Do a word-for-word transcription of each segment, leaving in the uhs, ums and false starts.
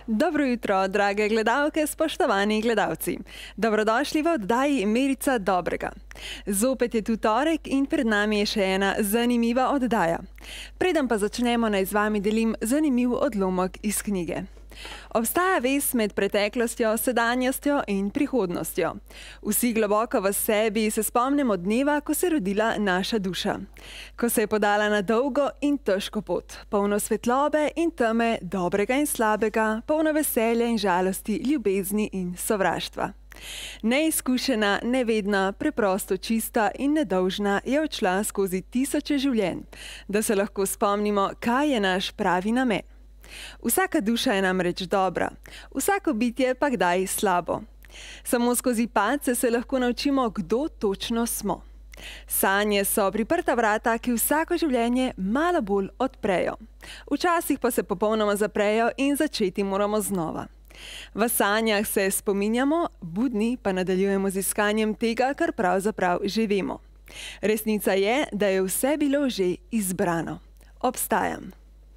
Dobro jutro, drage gledalke, spoštovani gledalci. Dobrodošli v oddaji Merica dobrega. Zopet je tu torek in pred nami je še ena zanimiva oddaja. Preden pa začnemo, naj z vami delim zanimiv odlomek iz knjige. Obstaja vez med preteklostjo, sedanjostjo in prihodnostjo. Vsi globoko v sebi se spomnimo dneva, ko se je rodila naša duša. Ko se je podala na dolgo in težko pot, polno svetlobe in teme, dobrega in slabega, polno veselja in žalosti, ljubezni in sovraštva. Neizkušena, nevedna, preprosto čista in nedolžna je odšla skozi tisoče življenj, da se lahko spomnimo, kaj je naš pravi namen. Vsaka duša je namreč dobra, vsako bitje pa kdaj slabo. Samo skozi padce se lahko naučimo, kdo točno smo. Sanje so priprta vrata, ki vsako življenje malo bolj odprejo. Včasih pa se popolnoma zaprejo in začeti moramo znova. V sanjah se spominjamo, budni pa nadaljujemo z iskanjem tega, kar pravzaprav že vemo. Resnica je, da je vse bilo že izbrano. Obstajam.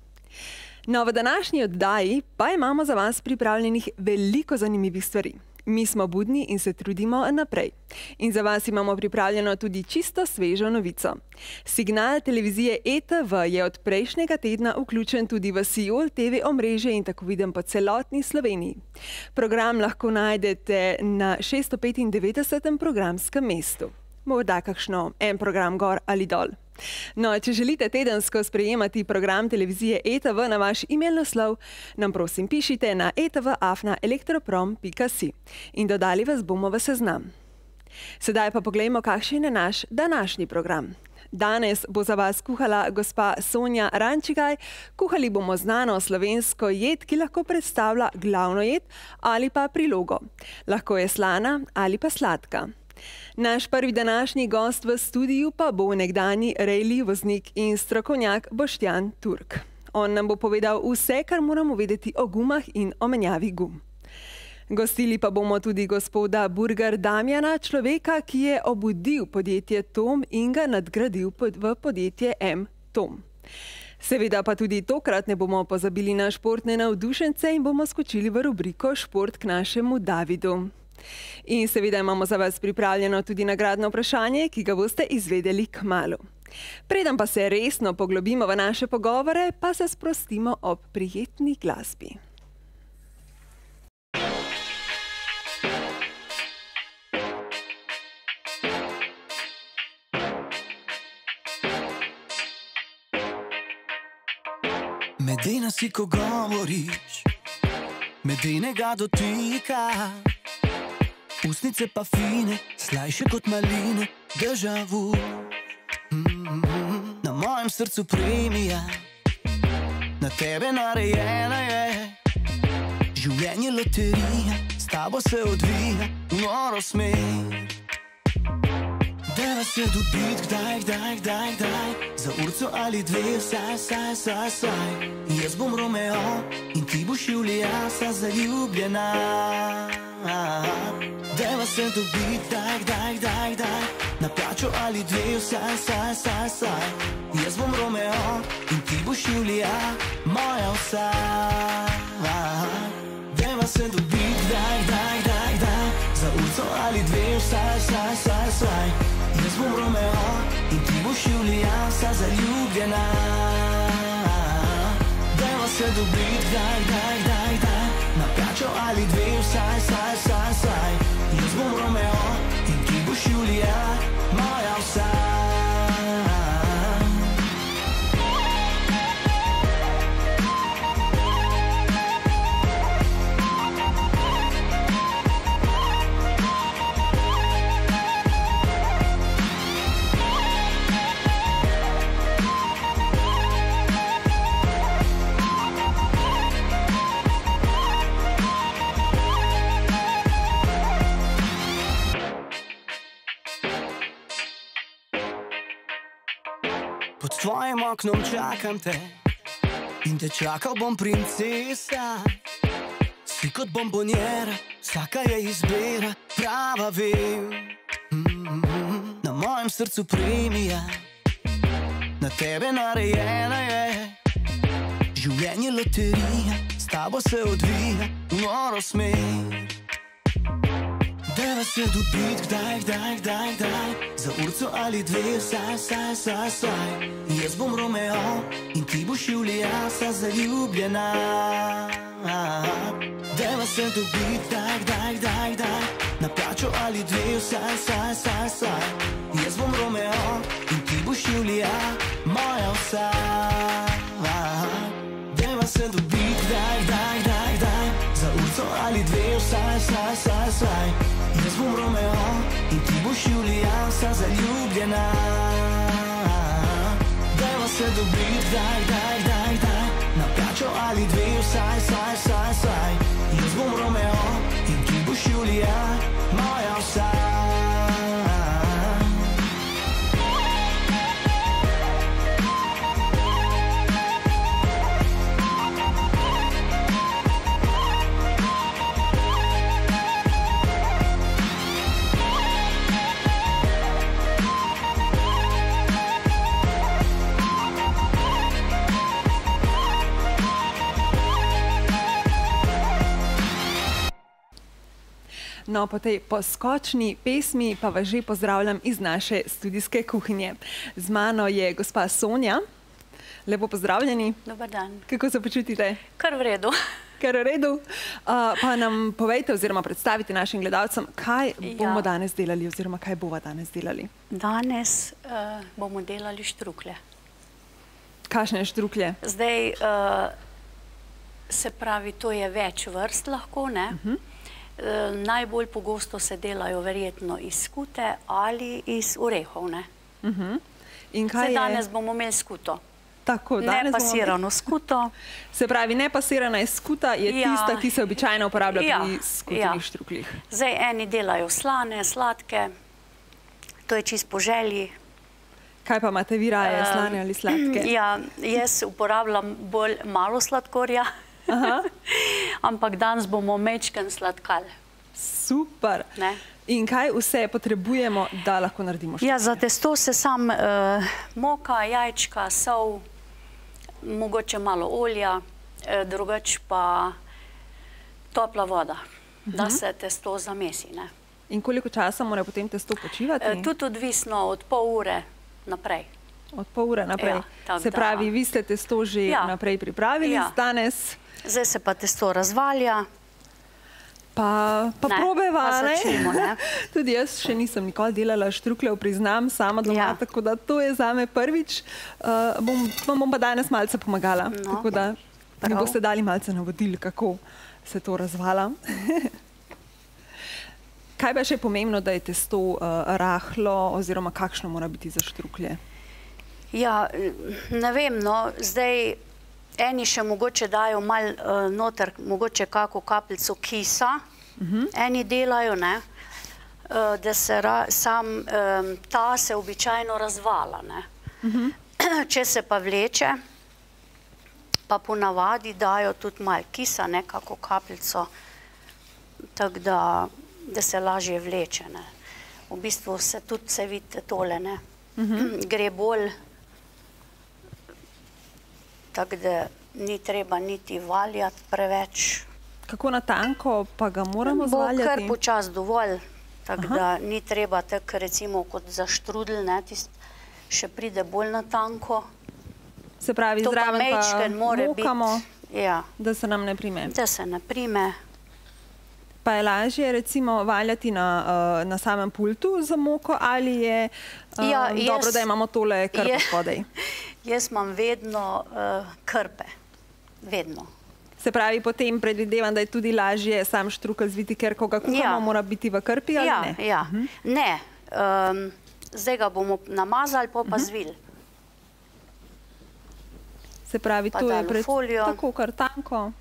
No, v današnji oddaji pa imamo za vas pripravljenih veliko zanimivih stvari. Mi smo budni in se trudimo naprej. In za vas imamo pripravljeno tudi čisto svežo novico. Signal televizije E T V je od prejšnjega tedna vključen tudi v Siol T V omrežje in tako viden po celotni Sloveniji. Program lahko najdete na šeststo petindevetdesetem programskem mestu. Morda kakšno en program gor ali dol. No, če želite tedensko sprejemati program televizije E T V na vaš e-mail naslov, nam prosim pišite na e t v afna elektroprom pika si in dodali vas bomo v seznam. Sedaj pa poglejmo, kakšen je naš današnji program. Danes bo za vas kuhala gospa Sonja Rančigaj. Kuhali bomo znano slovensko jed, ki lahko predstavlja glavno jed ali pa prilogo. Lahko je slana ali pa sladka. Naš prvi današnji gost v studiu pa bo nekdanji rejli voznik in strokovnjak Boštjan Turk. On nam bo povedal vse, kar moramo vedeti o gumah in o menjavi gum. Gostili pa bomo tudi gospoda Burger Damjana, človeka, ki je obudil podjetje Tom in ga nadgradil v podjetje M. Tom. Seveda pa tudi tokrat ne bomo pozabili na športne navdušence in bomo skočili v rubriko Šport k našemu Davidu. In seveda imamo za vas pripravljeno tudi nagradno vprašanje, ki ga boste izvedeli kmalu. Preden pa se resno poglobimo v naše pogovore, pa se sprostimo ob prijetni glasbi. Medena si, ko govoriš, medenega dotika. Usnice pa fine, slajše kot maline, déjà vu. Mm-hmm. Na mojem srcu premija, na tebe narejena je. Življenje loterija, s tabo se odvija v noro smer. Deva se dobit, kdaj, kdaj, kdaj, kdaj, za urco ali dve, saj, saj, saj, saj. Jaz bom Romeo in ti boš Julija, sta zaljubljena. Deva se dobit, kdaj, kdaj, kdaj, kdaj, na plačo ali dve, saj, saj, saj, saj. Jaz bom Romeo in ti boš Julija, moja vsa. Deva se dobit, kdaj, kdaj, kdaj, kdaj, za urco ali dve, saj, saj, saj, saj. Jaz bom Romeo in ti boš Julija, sta zaljubljena. Deva se dobit, kdaj, kdaj, kdaj, kdaj, na plačo ali dve, saj, saj, saj, saj. Jaz bom Romeo in ti boš Julija, moja vsa. Pod tvojim oknom čakam te in te čakal bom, princesa. Si kot bombonjera, vsaka je izbira prava, vem. Mm-hmm. Na mojem srcu premija, na tebe narejena je. Življenje loterija, s tabo se odvija v noro smer. Deva se dobit, kdaj, kdaj, kdaj, kdaj, za urco ali dve, saj, saj, saj, saj. Jaz bom Romeo in ti boš Julija, sta zaljubljena. Deva se dobit, kdaj, kdaj, kdaj, kdaj, na plačo ali dve, saj, saj, saj, saj. Jaz bom Romeo in ti boš Julija, moja vsa. Deva se dobit, kdaj, kdaj, kdaj, kdaj, za urco ali dve, saj, saj, saj, saj. Jaz bom Romeo in ti boš Julija, sta zaljubljena. Deva se dobit, kdaj, kdaj, kdaj, kdaj, na plačo ali dve, saj, saj, saj, saj. Jaz bom Romeo in ti boš Julija, moja vsa. No, po tej poskočni pesmi pa vas že pozdravljam iz naše studijske kuhinje. Z mano je gospa Sonja. Lepo pozdravljeni. Dobar dan. Kako se počutite? Kar v redu. Kar v redu. Uh, pa nam povejte oziroma predstavite našim gledalcem, kaj bomo Ja. danes delali oziroma kaj bova danes delali. Danes uh, bomo delali štruklje. Kakšne štruklje? Zdaj, uh, se pravi, to je več vrst lahko, ne? Uh-huh. Uh, najbolj pogosto se delajo verjetno iz skute ali iz orehov, ne? Uh-huh. In kaj Zdaj, je? danes bomo imeli skuto. Tako, danes bomo Nepasirano skuto. Se pravi, nepasirana skuta je Ja. tista, ki se običajno uporablja Ja, pri skutenih ja. štrukljih. Zdaj, eni delajo slane, sladke. To je čisto po želji. Kaj pa imate vi raje, slane ali sladke? Ja, jaz uporabljam bolj malo sladkorja. Aha. Ampak danes bomo mečken sladkali. Super. Ne? In kaj vse potrebujemo, da lahko naredimo štrukle? Ja, za testo se sam uh, moka, jajčka, sol, mogoče malo olja, eh, drugače pa topla voda, uh-huh. da se testo zamesi. Ne? In koliko časa mora potem testo počivati? Eh, tudi odvisno od pol ure naprej. Od pol ure naprej. Ja, tako se da- pravi, vi ste testo že Ja. naprej pripravili Ja. danes, Zdaj se pa testo razvalja. pa, pa Ne, probeva, pa ne? začnimo, ne. Tudi jaz še nisem nikoli delala štrukljev, priznam, sama doma, Ja. tako da to je zame prvič. Uh, bom, vam bom pa danes malce pomagala, No, tako da mi prav. boste dali malce navodil, kako se to razvala. Kaj pa je še pomembno, da je testo uh, rahlo oziroma kakšno mora biti za štruklje? Ja, ne vem, no, zdaj eni še mogoče dajo mal uh, noter, mogoče kako kapljico kisa, uh-huh. eni delajo, ne, uh, da se ra, sam um, ta se običajno razvala, ne. Uh-huh. Če se pa vleče, pa ponavadi dajo tudi mal kisa, ne, kako kapljico, tako da, da se lažje vleče, ne. V bistvu se tudi, se vidite tole, ne, uh-huh. gre bolj, tako da ni treba niti valjati preveč. Kako na tanko pa ga moramo Bo kar zvaljati? počas dovolj, tako da ni treba tako recimo kot za štrudel, ne, tist še pride bolj na tanko. Se pravi, To pa zraven pa mečken more mokamo, biti, ja, da se nam ne prime. da se ne prime. Pa je lažje recimo valjati na, uh, na samem pultu za moko ali je uh, Ja, dobro, jaz- da imamo tole krpo je- spodaj? Jaz imam vedno uh, krpe, vedno. Se pravi, potem predvidevam, da je tudi lažje sam štrukelj zviti, ker ko ga kuhamo, Ja. mora biti v krpi ali Ja, ne? ja, ne, um, zdaj ga bomo namazali, pa pa zvili. Se pravi, Pa to je dali v pred, folijo. tako kar tanko.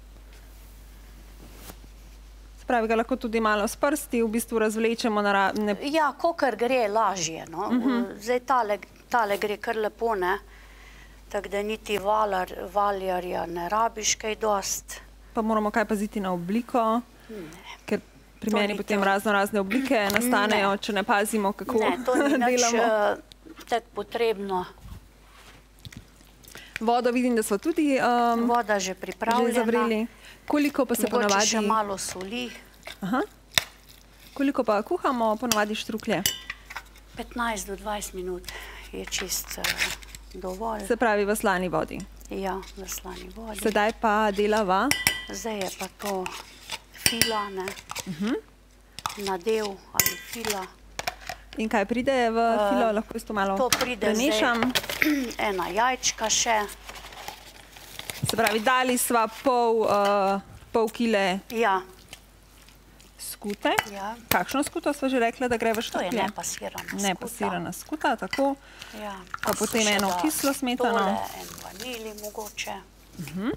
Se pravi, ga lahko tudi malo s prsti v bistvu razvlečemo. Na, ra- ne, Ja, kakor gre, lažje. No. Zdaj tale, tale gre kar lepo, ne. Tako da niti valar, valjarja ne rabiš kaj dost. pa moramo kaj paziti na obliko, ker pri To meni ni potem to. razno razne oblike nastanejo, če ne pazimo, kako Ne, to ni nič delamo. uh, tako potrebno. Vodo vidim, da smo tudi um, Voda že pripravljena. že zavreli. Koliko pa se Mogoče ponavadi... še malo soli. Aha. Koliko pa kuhamo ponavadi štruklje? petnajst do dvajset minut je čist uh, dovolj. Se pravi v slani vodi. Ja, v slani vodi. Sedaj pa delava? Zdaj je pa to fila, ne? Uh-huh. Nadev ali fila. In kaj pride v filo? Lahko to malo To pride premešam. zdaj ena jajčka še. Se pravi, dali sva pol, uh, pol kile Ja, skute. Ja. Kakšno skuto sva že rekla, da gre v to je štuklje? nepasirana skuta. Nepasirana skuta, tako. Ja. Pa potem eno kislo smetano. Tole, en vanili mogoče. Uh-huh.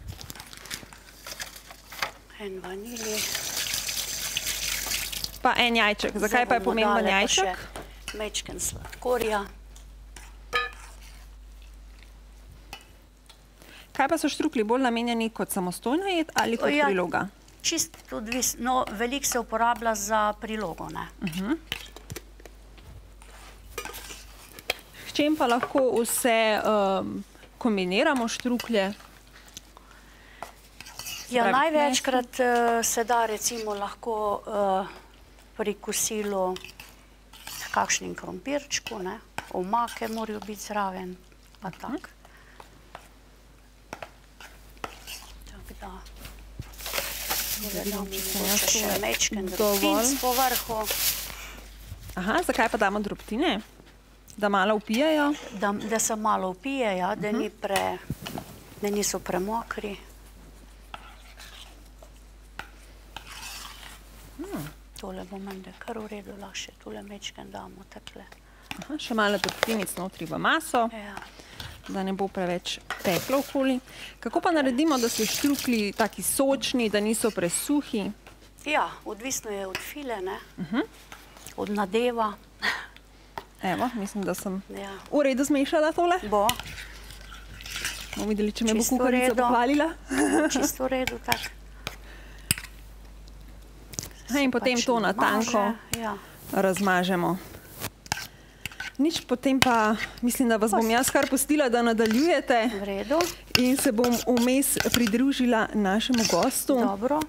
En vanili. Pa en jajček. Zakaj pa je pomemben jajček? Mečken sladkorja. Kaj pa so štruklji bolj namenjeni kot samostojna jed ali kot Ja, priloga? Čist odvisno, no, veliko se uporablja za prilogo, ne. Uh-huh. S čem pa lahko vse um, kombiniramo štruklje? Ja, pravi, največkrat uh, se da recimo lahko uh, pri kosilu s kakšnim krompirčku, ne. Omake morajo biti zraven, pa tak. Tako da. Dodam mogoče še mečken drobtin po vrhu. Aha, zakaj pa damo drobtine? Da malo vpijajo? Da, da se malo vpije, ja, da, ni pre, da niso premokri. Hmm. Tole bo menda kar v redu, lahko še tole mečken damo takle. Aha, še malo drobtinic notri v maso, Ja. da ne bo preveč peklo okoli. Kako pa naredimo, da so štruklji taki sočni, da niso presuhi? Ja, odvisno je od file, ne? Uh-huh. Od nadeva. Evo, mislim, da sem Ja. v redu zmešala tole. Bo, Bomo videli, če me bo Čisto v kuharica redu. pohvalila. čisto v redu, tak. In potem Pač to na namaže, tanko Ja. razmažemo. Nič, potem pa mislim, da vas bom jaz kar pustila, da nadaljujete V redu, in se bom vmes pridružila našemu gostu. dobro.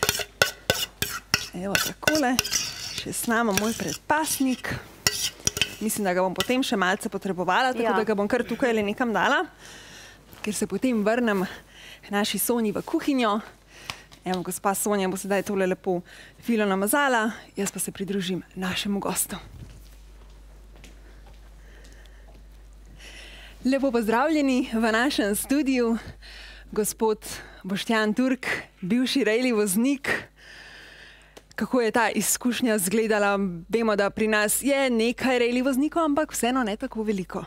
Evo takole, še s nama moj predpasnik. Mislim, da ga bom potem še malce potrebovala, tako Ja. da ga bom kar tukaj le nekam dala, ker se potem vrnem k naši Sonji v kuhinjo. Evo, gospa Sonja bo sedaj tole lepo filo namazala, jaz pa se pridružim našemu gostu. Lepo pozdravljeni v našem studiu, gospod Boštjan Turk, bivši rejli voznik. Kako je ta izkušnja izgledala? Vemo, da pri nas je nekaj rejli voznikov, ampak vseeno ne tako veliko.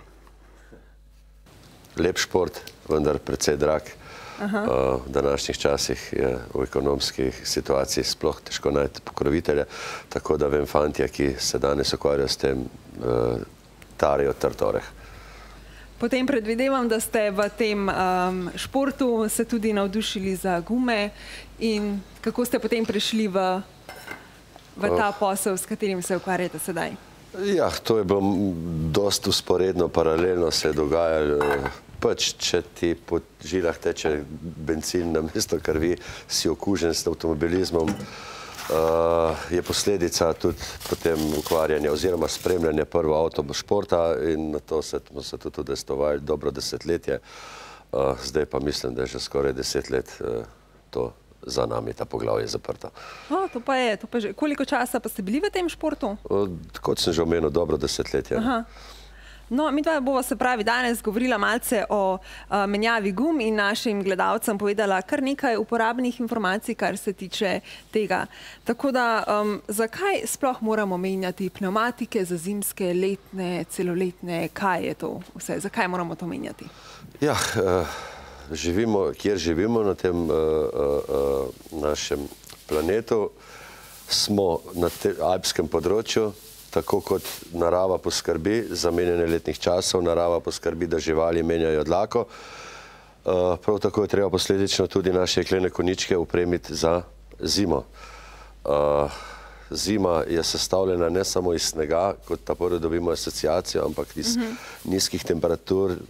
Lep šport, vendar precej drag. Uh, v današnjih časih je v ekonomski situaciji sploh težko najti pokrovitelja, tako da vem fantje, ki se danes ukvarjajo s tem, uh, tarijo trd oreh. Potem predvidevam, da ste v tem um, športu se tudi navdušili za gume in kako ste potem prišli v, v ta posel, s katerim se ukvarjate sedaj? Ja, to je bilo dosti usporedno, paralelno se je dogajalo. Pač, če ti po žilah teče bencin na mesto krvi, si okužen s avtomobilizmom, uh, je posledica tudi potem ukvarjanja oziroma spremljanja prvo avtošporta in na to se, smo se tudi udejstvovali dobro desetletje. Uh, zdaj pa mislim, da je že skoraj deset let uh, to za nami, ta poglavje zaprto. O, to pa je, to pa že. Koliko časa pa ste bili v tem športu? Uh, kot sem že omenil, dobro desetletje. Aha. No, mi dva bova se pravi danes govorila malce o uh, menjavi gum in našim gledalcem povedala kar nekaj uporabnih informacij, kar se tiče tega. Tako da, um, zakaj sploh moramo menjati pneumatike za zimske, letne, celoletne, kaj je to vse? Zakaj moramo to menjati? Ja, uh, živimo, kjer živimo na tem uh, uh, našem planetu, smo na te, alpskem področju, tako kot narava poskrbi za menjanje letnih časov, narava poskrbi, da živali menjajo dlako. Uh, prav tako je treba posledično tudi naše jeklene konjičke opremiti za zimo. Uh, zima je sestavljena ne samo iz snega, kot ta prvi dobimo asociacijo, ampak iz uh-huh. nizkih temperatur,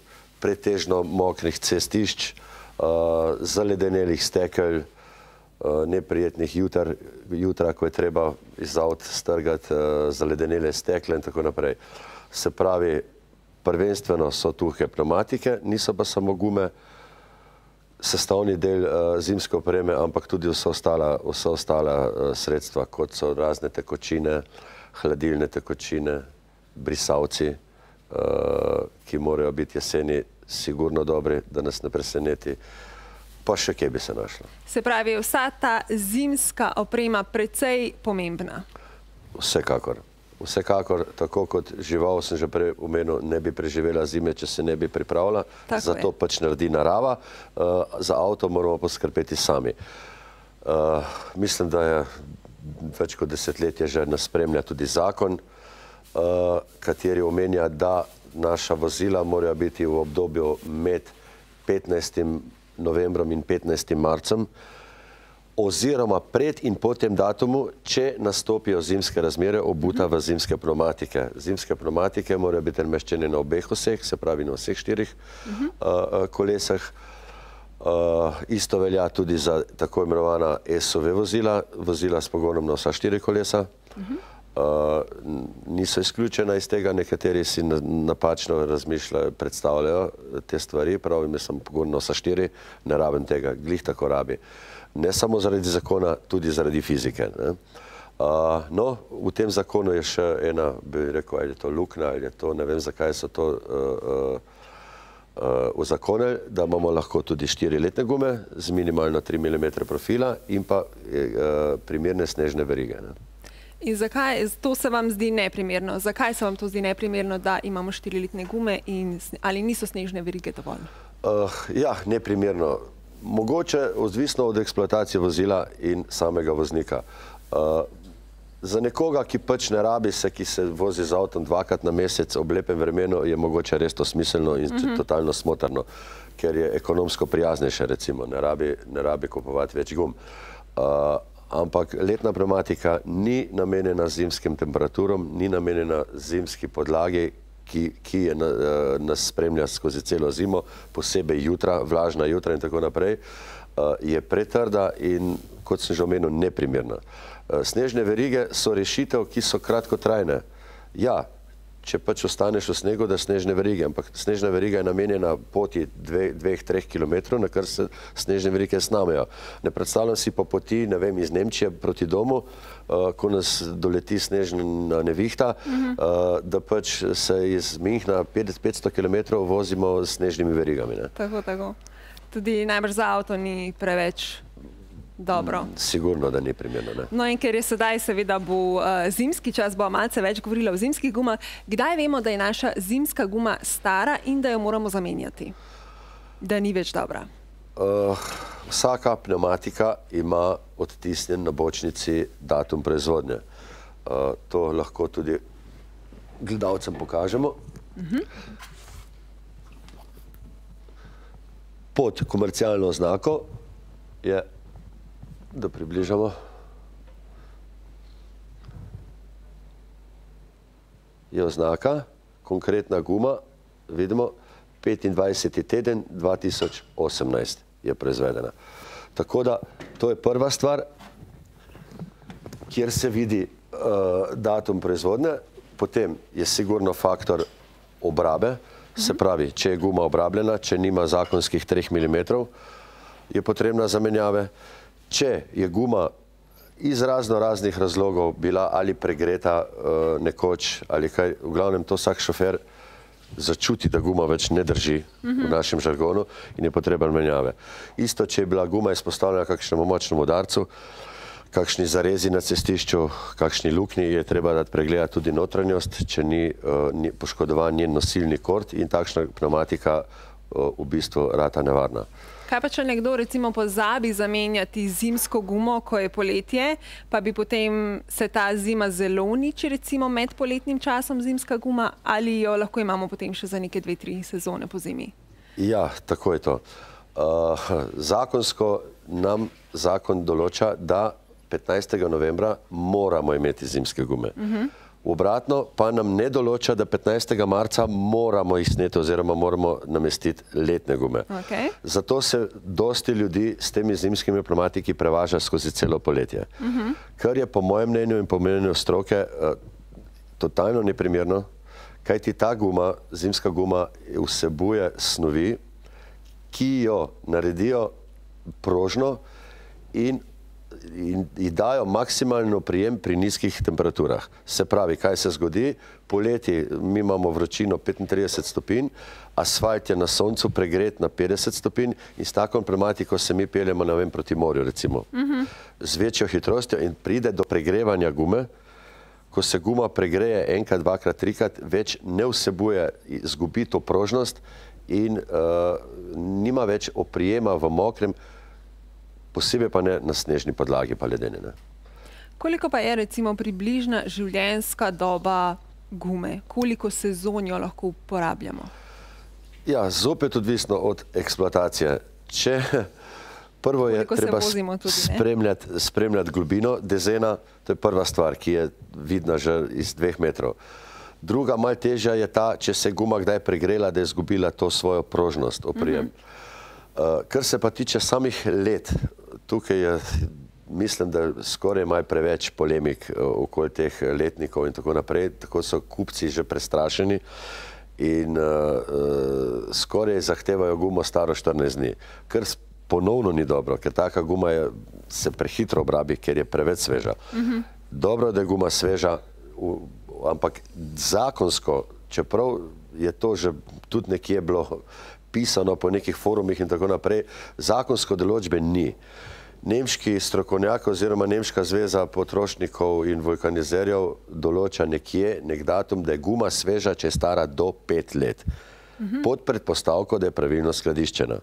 pretežno mokrih cestišč, zaledenelih stekelj, neprijetnih jutra, ko je treba iz avt strgati zaledenele stekle in tako naprej. Se pravi, prvenstveno so tukaj pneumatike, niso pa samo gume, sestavni del zimske opreme, ampak tudi vsa ostala sredstva, kot so razne tekočine, hladilne tekočine, brisavci, ki morajo biti jeseni sigurno dobri, da nas ne preseneti, pa še kje bi se našla. Se pravi, vsa ta zimska oprema precej pomembna? Vsekakor. Vsekakor, tako kot žival, sem že prej omenil, ne bi preživela zime, če se ne bi pripravila, zato pač naredi narava, za avto moramo poskrbeti sami. Mislim, da je več kot desetletje že nas spremlja tudi zakon, kateri omenja, da naša vozila morajo biti v obdobju med petnajstim novembrom in petnajstim marcem, oziroma pred in po tem datumu, če nastopijo zimske razmere, obuta v zimske pneumatike. Zimske pneumatike morajo biti nameščene na obeh oseh, se pravi na vseh štirih kolesah. Isto velja tudi za tako imenovana S U V vozila, vozila s pogonom na vsa štiri kolesa. Niso izključena iz tega, nekateri si napačno razmišljajo, predstavljajo te stvari, pravim, jaz sem pogon na vsa štiri, ne rabim tega, glih tako rabi. Ne samo zaradi zakona, tudi zaradi fizike. No, v tem zakonu je še ena, bi rekel, ali je to luknja, ali je to, ne vem, zakaj so to uzakonili, da imamo lahko tudi štiriletne gume z minimalno tri milimetre profila in pa primerne snežne verige. In zakaj, to se vam zdi neprimerno? Zakaj se vam to zdi neprimerno, da imamo štiriletne gume in ali niso snežne verige dovolj? Ja, neprimerno. Mogoče odvisno od eksploatacije vozila in samega voznika. Za nekoga, ki pač ne rabi se, ki se vozi z avtom dvakrat na mesec ob lepem vremenu, je mogoče res to smiselno in totalno smotrno, ker je ekonomsko prijaznejše, recimo, ne rabi kupovati več gum. Ampak letna pneumatika ni namenjena zimskim temperaturom, ni namenjena zimski podlagi, ki nas spremlja skozi celo zimo, posebej jutra, vlažna jutra in tako naprej, je pretrda in, kot sem že omenil, neprimerna. Snežne verige so rešitev, ki so kratkotrajne. Ja, če pač ostaneš v snegu, da snežne verige, ampak snežna veriga je namenjena poti dveh, treh kilometrov, na kar se snežne verige snamejo. Ne predstavljam si pa poti, ne vem, iz Nemčije proti domu, ko nas doleti snežna nevihta, da pač se iz Minhna petsto kilometrov vozimo s snežnimi verigami. Tako, tako. Tudi najbrž za avto ni preveč dobro. Sigurno, da ni primerno, ne. No in ker je sedaj, seveda bo zimski čas, bo malce več govorila o zimskih gumah, kdaj vemo, da je naša zimska guma stara in da jo moramo zamenjati? Da ni več dobra? Vsaka pneumatika ima odtisnjen na bočnici datum proizvodnje. To lahko tudi gledalcem pokažemo. Pod komercialno oznako je, da približamo, je oznaka, konkretna guma, vidimo, petindvajseti teden dva tisoč osemnajst je proizvedena. Tako da, to je prva stvar, kjer se vidi datum proizvodnje, potem je sigurno faktor obrabe, se pravi, če je guma obrabljena, če nima zakonskih treh milimetrov, je potrebna zamenjave. Če je guma iz razno raznih razlogov bila ali pregreta nekoč ali kaj, v glavnem to vsak šofer začuti, da guma več ne drži v našem žargonu in je potreben menjave. Isto, če je bila guma izpostavljena kakšnemu močnemu udarcu, kakšni zarezi na cestišču, kakšni luknji, je treba dati pregledati tudi notranjost, če ni poškodovan njen nosilni kord in takšna pneumatika v bistvu rata nevarna. Kaj pa, če nekdo recimo pozabi zamenjati zimsko gumo, ko je poletje, pa bi potem se ta zima zelo uniči, recimo med poletnim časom zimska guma, ali jo lahko imamo potem še za neke dve, tri sezone po zimi? Ja, tako je to. Zakonsko nam zakon določa, da petnajstega novembra moramo imeti zimske gume. Obratno pa nam ne določa, da petnajstega marca moramo jih sneti oziroma moramo namestiti letne gume. Okay. Zato se dosti ljudi s temi zimskimi pneumatiki prevaža skozi celo poletje. Uh-huh. Kar je po mojem mnenju in po mnenju stroke uh, totalno neprimerno, kajti ta guma, zimska guma, vsebuje snovi, ki jo naredijo prožno in in dajo maksimalno prijem pri nizkih temperaturah. Se pravi, kaj se zgodi? Poleti mi imamo vročino petintrideset stopinj, asfalt je na soncu pregret na petdeset stopinj in s takom pneumatiko se mi peljemo, ne vem, proti morju, recimo. Uh-huh. Z večjo hitrostjo in pride do pregrevanja gume. Ko se guma pregreje enkrat, dvakrat, trikrat, več ne vsebuje, izgubi to prožnost in uh, nima več oprijema v mokrem, posebej pa ne na snežni podlagi pa ledene. Ne. Koliko pa je recimo približna življenjska doba gume? Koliko sezon jo lahko uporabljamo? Ja, zopet odvisno od eksploatacije. Če prvo je treba spremljati, spremljati globino dezena, to je prva stvar, ki je vidna že iz dveh metrov. Druga, malo težja je ta, če se guma kdaj pregrela, da je izgubila to svojo prožnost, oprijem. Uh-huh. Uh, kar se pa tiče samih let, tukaj je, mislim, da skoraj malo preveč polemik uh, okoli teh letnikov in tako naprej, tako so kupci že prestrašeni in uh, uh, skoraj zahtevajo gumo staro štirinajst dni, kar ponovno ni dobro, ker taka guma je, se prehitro obrabi, ker je preveč sveža. Uh-huh. Dobro, da je guma sveža, v, ampak zakonsko, čeprav je to že tudi nekje bilo pisano po nekih forumih in tako naprej, zakonsko določbe ni. Nemški strokovnjak oziroma Nemška zveza potrošnikov in vulkanizerjev določa nekje nek datum, da je guma sveža, če je stara do pet let. Uh-huh. Pod predpostavko, da je pravilno skladiščena.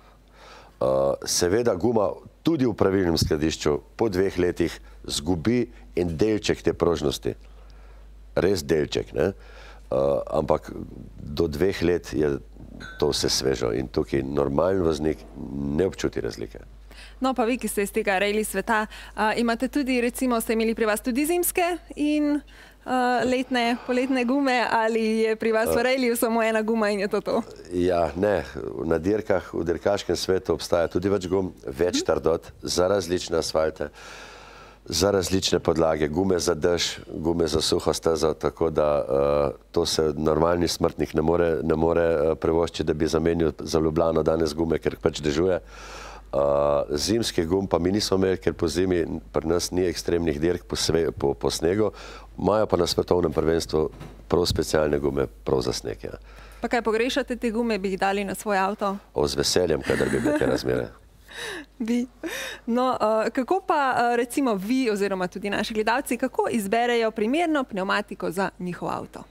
Uh, seveda guma tudi v pravilnem skladišču po dveh letih zgubi en delček te prožnosti. Res delček, ne? Uh, ampak do dveh let je to vse svežo in tukaj normalen voznik ne občuti razlike. No, pa vi, ki ste iz tega rally sveta, uh, imate tudi, recimo, ste imeli pri vas tudi zimske in uh, letne, poletne gume, ali je pri vas v rallyu samo ena guma in je to to? Ja, ne. Na dirkah, v dirkaškem svetu obstaja tudi več gum, več trdot za različne asfalte, za različne podlage, gume za dež, gume za suho stezo, tako da uh, to se normalni smrtnik ne more, ne more uh, prevoščiti, da bi zamenil za Ljubljano danes gume, ker pač dežuje. Uh, zimskih gum pa mi nismo imeli, ker po zimi pri nas ni ekstremnih dirk po, sve, po, po snegu, imajo pa na svetovnem prvenstvu prav specialne gume, prav za sneg. Ja. Pa kaj pogrešate te gume, bi jih dali na svoj avto? O, z veseljem, kadar bi bile te razmere. Bi. No, uh, kako pa uh, recimo vi oziroma tudi naši gledalci, kako izberejo primerno pneumatiko za njihov avto?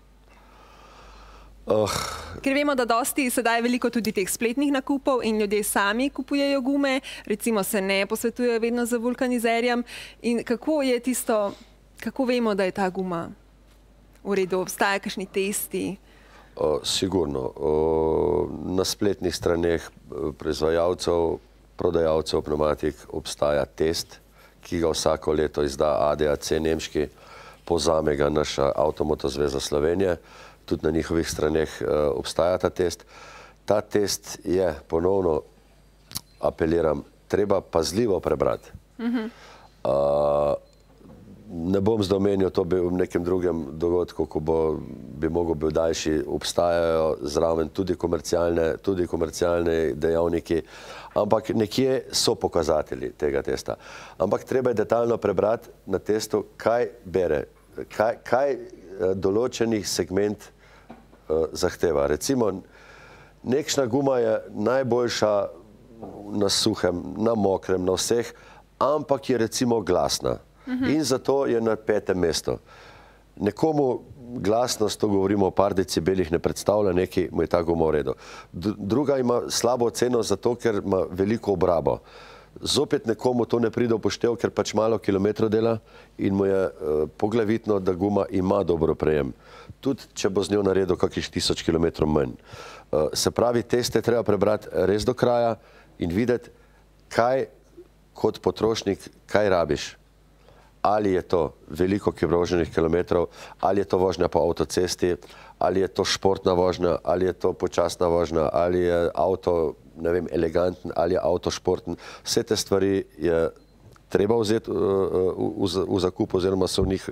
Uh, Ker vemo, da dosti sedaj je veliko tudi teh spletnih nakupov in ljudje sami kupujejo gume, recimo se ne posvetujejo vedno z vulkanizerjem. In kako je tisto, kako vemo, da je ta guma v redu, obstajajo kakšni testi? Uh, sigurno. Uh, na spletnih straneh proizvajalcev, prodajalcev pneumatik obstaja test, ki ga vsako leto izda A D A C nemški, povzame ga naša Avtomoto zveza Slovenije, tudi na njihovih straneh uh, obstaja ta test. Ta test je, ponovno apeliram, treba pazljivo prebrati. Uh-huh. uh, ne bom zdaj omenil, to bi v nekem drugem dogodku, ko bo, bi mogel bil daljši, obstajajo zraven tudi komercialne, tudi komercialne dejavniki, ampak nekje so pokazatelji tega testa. Ampak treba je detaljno prebrati na testu, kaj bere, kaj, kaj določenih segment uh, zahteva. Recimo, nekšna guma je najboljša na suhem, na mokrem, na vseh, ampak je recimo glasna. In zato je na petem mestu. Nekomu glasnost, to govorimo o par decibelih, ne predstavlja nekaj, mu je ta guma v redu. Druga ima slabo oceno zato, ker ima veliko obrabo. Zopet nekomu to ne pride v poštev, ker pač malo kilometrov dela in mu je uh, poglavitno, da guma ima dobro prejem. Tudi, če bo z njo naredil kakih tisoč kilometrov manj. Uh, se pravi, teste treba prebrati res do kraja in videti, kaj kot potrošnik, kaj rabiš. ali je to veliko kilometrov kilometrov, ali je to vožnja po avtocesti, ali je to športna vožnja, ali je to počasna vožnja, ali je avto, ne vem, eleganten, ali je avto športen. Vse te stvari je treba vzeti v, v, v zakup oziroma se v njih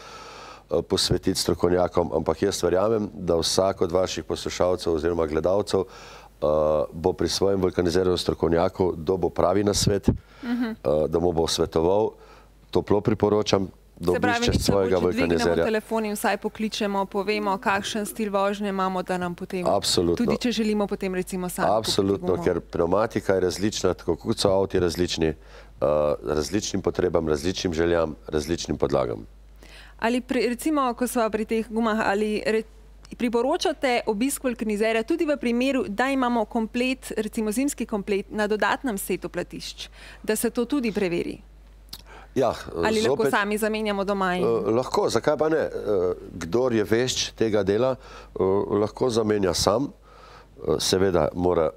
posvetiti strokovnjakom, ampak jaz verjamem, da vsak od vaših poslušalcev oziroma gledalcev Uh, bo pri svojem vulkanizeranem strokovnjaku dobil pravi nasvet, uh-huh. uh, da mu bo svetoval. Toplo priporočam, da obišče svojega vulkanizerja. Se pravi, če dvignemo telefon in vsaj pokličemo, povemo, kakšen stil vožnje imamo, da nam potem, absolutno. Tudi če želimo potem recimo sami. Absolutno, bomo... ker pneumatika je različna, tako kot so avti različni, uh, različnim potrebam, različnim željam, različnim podlagam. Ali pri, recimo, ko smo pri teh gumah, ali re, priporočate obisk vulkanizerja tudi v primeru, da imamo komplet, recimo zimski komplet na dodatnem setu platišč, da se to tudi preveri? Ja, ali zopet, lahko sami zamenjamo doma? In... Uh, lahko, zakaj pa ne? Uh, kdor je vešč tega dela, uh, lahko zamenja sam. Uh, seveda mora,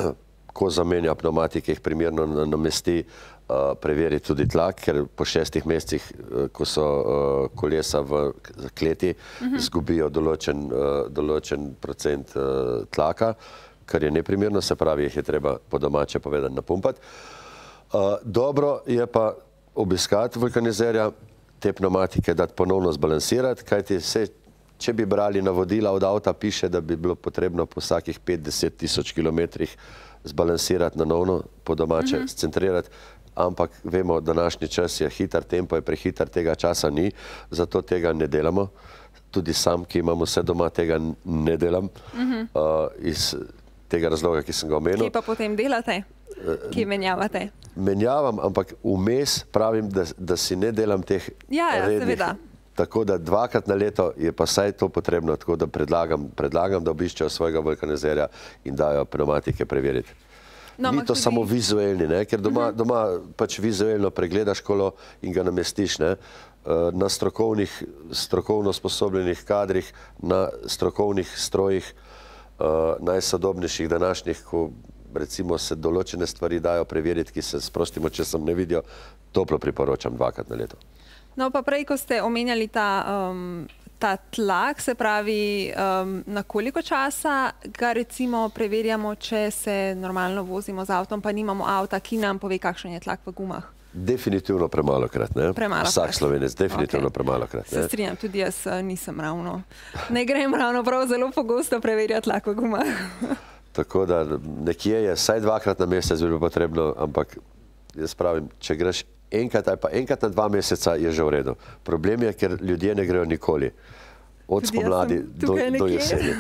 ko zamenja pneumatike, jih primerno namesti, uh, preveri tudi tlak, ker po šestih mesecih, uh, ko so uh, kolesa v kleti, uh-huh. zgubijo določen, uh, določen procent uh, tlaka, kar je neprimerno, se pravi, jih je treba po domače povedati napumpati. Uh, dobro je pa obiskati vulkanizerja, te pneumatike dati ponovno zbalansirati, kajti vse, če bi brali navodila od avta, piše, da bi bilo potrebno po vsakih petdeset tisoč kilometrih zbalansirati na novno, po domače, uh-huh. scentrirati, ampak vemo, današnji čas je hiter, tempo je prehiter, tega časa ni, zato tega ne delamo. Tudi sam, ki imam vse doma, tega ne delam, uh-huh. uh, iz tega razloga, ki sem ga omenil. Kje pa potem delate? Kje menjavate? Menjavam, ampak vmes pravim, da, da si ne delam teh ja, ja, rednih. Seveda. Tako da dvakrat na leto je pa saj to potrebno, tako da predlagam, predlagam da obiščejo svojega vulkanizerja in dajo pneumatike preveriti. No, ni to tudi... samo vizualni, ne? Ker doma, uh-huh. doma pač vizualno pregledaš kolo in ga namestiš, ne? Na strokovnih, strokovno sposobljenih kadrih, na strokovnih strojih, najsodobnejših današnjih, ko recimo se določene stvari dajo preveriti, ki se s prostim očesom ne vidijo, toplo priporočam dvakrat na leto. No pa prej, ko ste omenjali ta, um, ta tlak, se pravi, um, na koliko časa ga recimo preverjamo, če se normalno vozimo z avtom, pa nimamo avta, ki nam pove, kakšen je tlak v gumah? Definitivno premalokrat, ne? Premalo Vsak krat. Slovenec, definitivno okay. premalokrat. Se strinjam, tudi jaz nisem ravno, ne grem ravno prav zelo pogosto preverjati tlak v gumah. Tako da nekje je, saj dvakrat na mesec bi bilo potrebno, ampak jaz pravim, če greš enkrat ali pa enkrat na dva meseca, je že v redu. Problem je, ker ljudje ne grejo nikoli. Od spomladi do, do jeseni.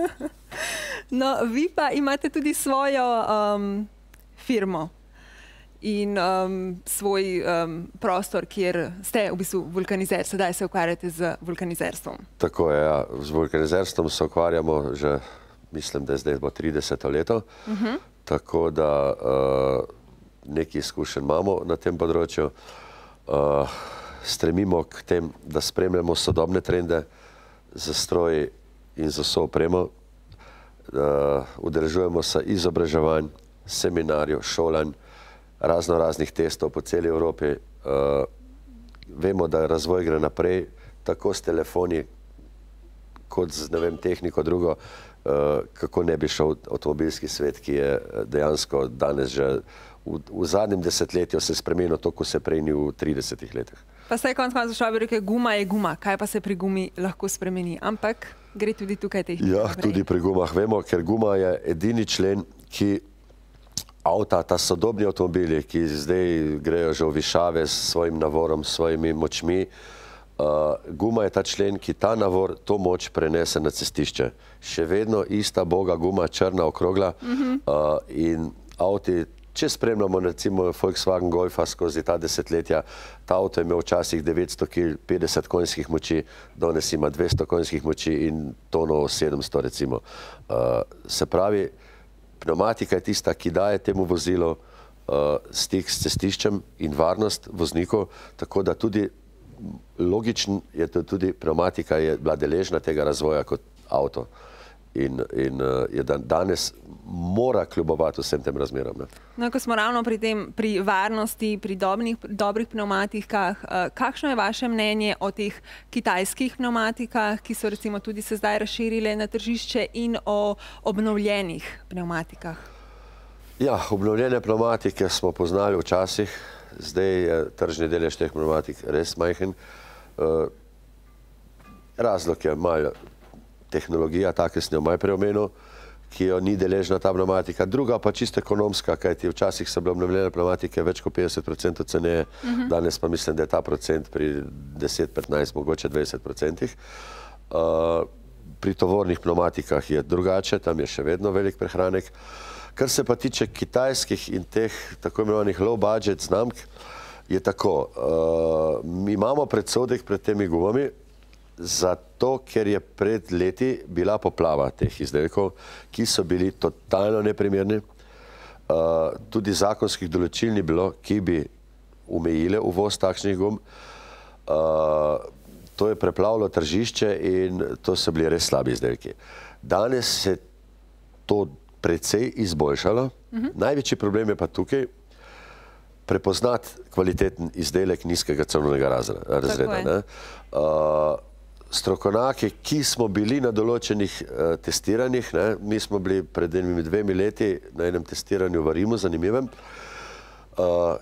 No, vi pa imate tudi svojo um, firmo in um, svoj um, prostor, kjer ste v bistvu vulkanizer, sedaj se ukvarjate z vulkanizerstvom. Tako je, ja. Z vulkanizerstvom se ukvarjamo že mislim, da je zdaj bo trideseto leto, uh-huh. tako da uh, nekaj izkušenj imamo na tem področju. Uh, stremimo k tem, da spremljamo sodobne trende za stroji in za vso opremo. Uh, udeležujemo se izobraževanj, seminarjev, šolanj, razno raznih testov po celi Evropi. Uh, vemo, da razvoj gre naprej, tako s telefoni, kot z, ne vem, tehniko drugo, Uh, kako ne bi šel avtomobilski svet, ki je dejansko danes že v, v zadnjem desetletju se spremenil to, ko se prej ni v tridesetih letih. Pa saj konec koncev šla bi rekel, guma je guma, kaj pa se pri gumi lahko spremeni, ampak gre tudi tukaj tehnika. Ja, tudi pri gumah vemo, ker guma je edini člen, ki avta, ta sodobni avtomobili, ki zdaj grejo že v višave s svojim navorom, s svojimi močmi, Uh, guma je ta člen, ki ta navor, to moč prenese na cestišče. Še vedno ista boga guma, črna, okrogla uh-huh. uh, in avti, če spremljamo recimo Volkswagen Golfa skozi ta desetletja, ta avto je imel včasih devetsto kilogramov, petdeset konjskih moči, danes ima dvesto konjskih moči in tono sedemsto recimo. Uh, se pravi, pneumatika je tista, ki daje temu vozilu uh, stik s cestiščem in varnost voznikov, tako da tudi logično je to tudi, pneumatika je bila deležna tega razvoja kot avto. in, in je dan, danes mora kljubovati vsem tem razmeram. Ne. No, ko smo ravno pri tem, pri varnosti, pri dobrih, dobrih pneumatikah, kakšno je vaše mnenje o teh kitajskih pneumatikah, ki so recimo tudi se zdaj razširile na tržišče, in o obnovljenih pneumatikah? Ja, obnovljene pneumatike smo poznali včasih, zdaj je tržni delež teh pneumatik res majhen. Razlog je malo tehnologija, ta, ki sem jo malo prej omenil, ki jo ni deležna ta pneumatika. Druga pa čisto ekonomska, kajti včasih so bile obnovljene pneumatike več kot petdeset procentov ceneje, uh-huh. Danes pa mislim, da je ta procent pri deset, petnajst, mogoče dvajset procentih. Uh, pri tovornih pneumatikah je drugače, tam je še vedno velik prehranek. Kar se pa tiče kitajskih in teh tako imenovanih low budget znamk, je tako, uh, mi imamo predsodek pred temi gumami, zato, ker je pred leti bila poplava teh izdelkov, ki so bili totalno neprimerni. Uh, tudi zakonskih določil ni bilo, ki bi omejile uvoz takšnih gum. Uh, to je preplavilo tržišče in to so bili res slabi izdelki. Danes se to precej izboljšalo. Uh-huh. Največji problem je pa tukaj prepoznati kvaliteten izdelek nizkega cenovnega razreda. Ne? Uh, strokovnjaki, ki smo bili na določenih uh, testiranjih, ne? Mi smo bili pred enimi dvemi leti na enem testiranju v Rimu, zanimivem, uh,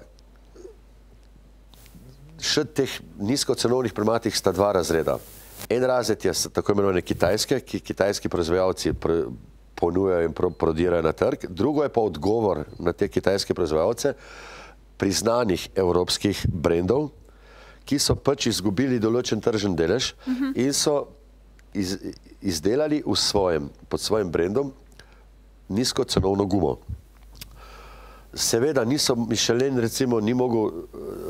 še teh nizkocenovnih pneumatik sta dva razreda. En razred je tako imenovane kitajske, ki kitajski proizvajalci pr ponujajo in prodirajo na trg. Drugo je pa odgovor na te kitajske proizvajalce priznanih evropskih brendov, ki so pač izgubili določen tržen delež uh-huh. in so iz, izdelali v svojem, pod svojim brendom nizko cenovno gumo. Seveda niso, Michelin recimo ni mogel uh,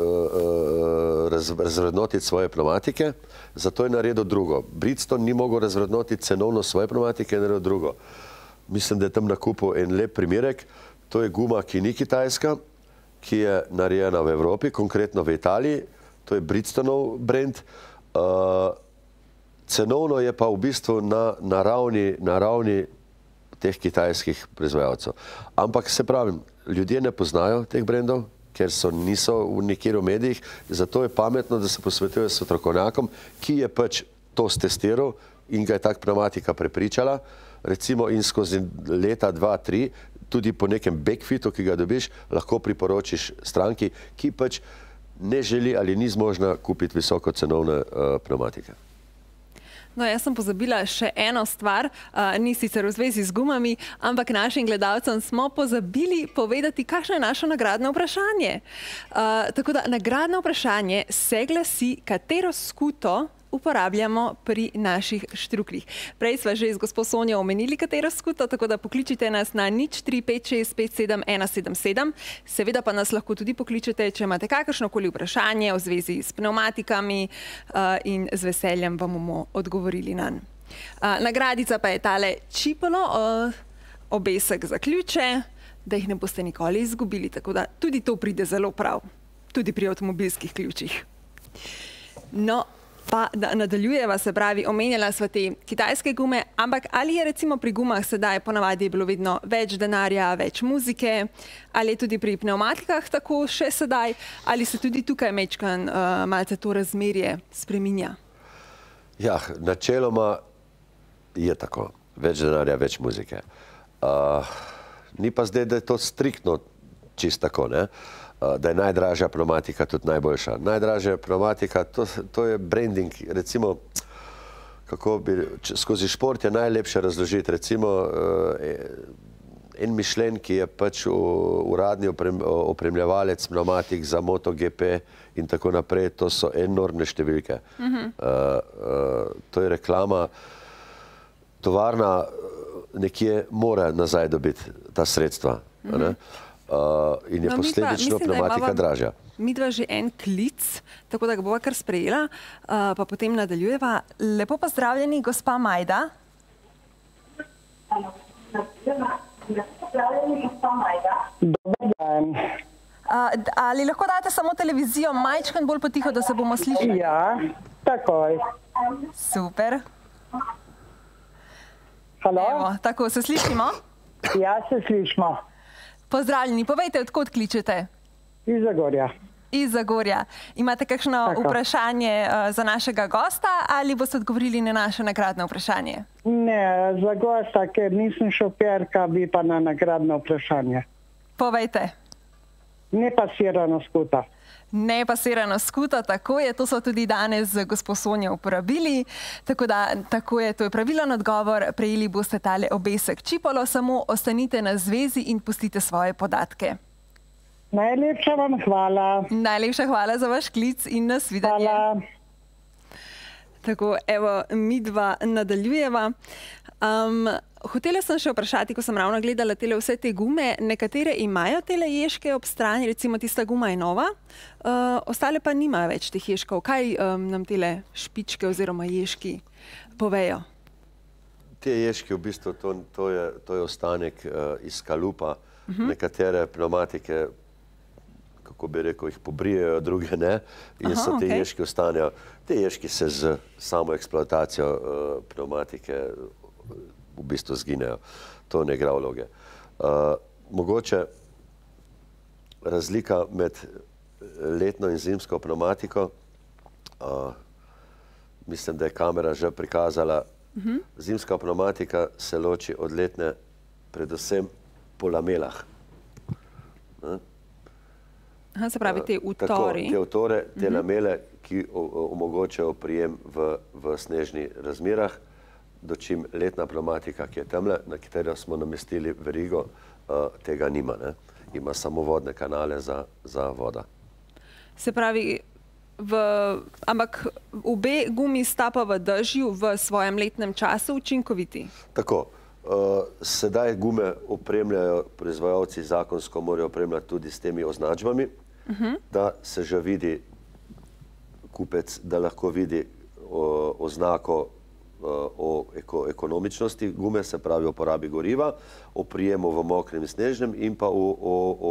uh, raz, razvrednotiti svoje pneumatike, zato je naredil drugo. Bridgestone ni mogel razvrednotiti cenovno svoje pneumatike, je naredil drugo. Mislim, da je tam na kupu en lep primerek. To je guma, ki ni kitajska, ki je narejena v Evropi, konkretno v Italiji. To je Bridgestonov brand. Uh, cenovno je pa v bistvu na, na, ravni, na ravni teh kitajskih proizvajalcev. Ampak se pravim, ljudje ne poznajo teh brendov, ker so niso v nekjer v medijih, zato je pametno, da se posvetujejo s strokovnjakom, ki je pač to stestiral in ga je tak pneumatika prepričala, recimo in skozi leta dva, tri, tudi po nekem backfitu, ki ga dobiš, lahko priporočiš stranki, ki pač ne želi ali ni zmožna kupiti visokocenovne uh, pneumatike. No, jaz sem pozabila še eno stvar, uh, ni sicer v zvezi z gumami, ampak našim gledalcem smo pozabili povedati, kakšno je naše nagradno vprašanje. Uh, tako da nagradno vprašanje se glasi, katero skuto uporabljamo pri naših štruklih. Prej sva že z gospo Sonjo omenili, katero skuto, tako da pokličite nas na nič tri pet šest pet sedem ena sedem sedem. Seveda pa nas lahko tudi pokličite, če imate kakršnokoli vprašanje v zvezi s pneumatikami uh, in z veseljem vam bomo odgovorili nanj. Uh, nagradica pa je tale čipolo, uh, obesek za ključe, da jih ne boste nikoli izgubili, tako da tudi to pride zelo prav, tudi pri avtomobilskih ključih. No, pa da nadaljujeva, se pravi, omenjala sva te kitajske gume, ampak ali je recimo pri gumah sedaj ponavadi je bilo vedno več denarja, več muzike, ali je tudi pri pneumatikah tako še sedaj, ali se tudi tukaj mečkan uh, malce to razmerje spreminja? Ja, načeloma je tako. Več denarja, več muzike. Uh, ni pa zdaj, da je to striktno čisto tako, ne? Da je najdražja pneumatika tudi najboljša. Najdražja pneumatika, to, to je branding, recimo, kako bi, skozi šport je najlepše razložiti, recimo, en Michelin, ki je pač uradni opremljevalec pneumatik za MotoGP in tako naprej, to so enormne številke. Uh-huh. uh, uh, to je reklama, tovarna nekje mora nazaj dobiti ta sredstva, uh-huh. ne? Uh, in je no, posledično pneumatika dražja. Midva že en klic, tako da ga bova kar sprejela, uh, pa potem nadaljujeva. Lepo pozdravljeni, gospa Majda. Dobar dan. Uh, ali lahko date samo televizijo majčkan bolj potiho, da se bomo slišali? Ja, takoj. Super. Halo? Evo, tako se slišimo. Ja, se slišimo. Pozdravljeni, povejte, odkot kličete? Iz Zagorja. Iz Zagorja. Imate kakšno Tako. vprašanje uh, za našega gosta ali boste odgovorili na naše nagradno vprašanje? Ne, za gosta, ker nisem šoferka, bi pa na nagradno vprašanje. Povejte. Nepasirana skuta. Nepasirano skuto, tako je, to so tudi danes z gospo Sonjo uporabili, tako da tako je, to je pravilen odgovor, prejeli boste tale obesek čipolo, samo ostanite na zvezi in pustite svoje podatke. Najlepša vam hvala. Najlepša hvala za vaš klic in nasvidenje. Hvala. Tako, evo, mi dva nadaljujeva. Um, hotela sem še vprašati, ko sem ravno gledala tele vse te gume, nekatere imajo tele ježke ob strani, recimo tista guma je nova, uh, ostale pa nimajo več teh ježkov. Kaj um, nam tele špičke oziroma ježki povejo? Te ježki v bistvu, to, to, je, to je ostanek uh, iz kalupa. Uh-huh. Nekatere pneumatike, kako bi rekel, jih pobrijejo, druge ne. In Aha, so te okay. ježki ostanejo. Te ježki se z samo eksploatacijo uh, pneumatike v bistvu zginejo. To ne igra vloge. Uh, mogoče razlika med letno in zimsko pneumatiko, uh, mislim, da je kamera že prikazala, uh-huh. Zimska pneumatika se loči od letne predvsem po lamelah. Ne? Aha, se pravi, te utori. Tako, te utore, te uh-huh. lamele, ki omogočajo prijem v, v snežnih razmerah, dočim letna pneumatika, ki je tamle, na katero smo namestili verigo, uh, tega nima. Ne? Ima samo vodne kanale za, za voda. Se pravi, v, ampak obe gumi sta pa v dežju v svojem letnem času učinkoviti? Tako. Uh, sedaj gume opremljajo, proizvajalci zakonsko morajo opremljati tudi s temi označbami, uh-huh. da se že vidi kupec, da lahko vidi o, oznako o eko, ekonomičnosti gume, se pravi o porabi goriva, o prijemu v mokrem in snežnem in pa o, o, o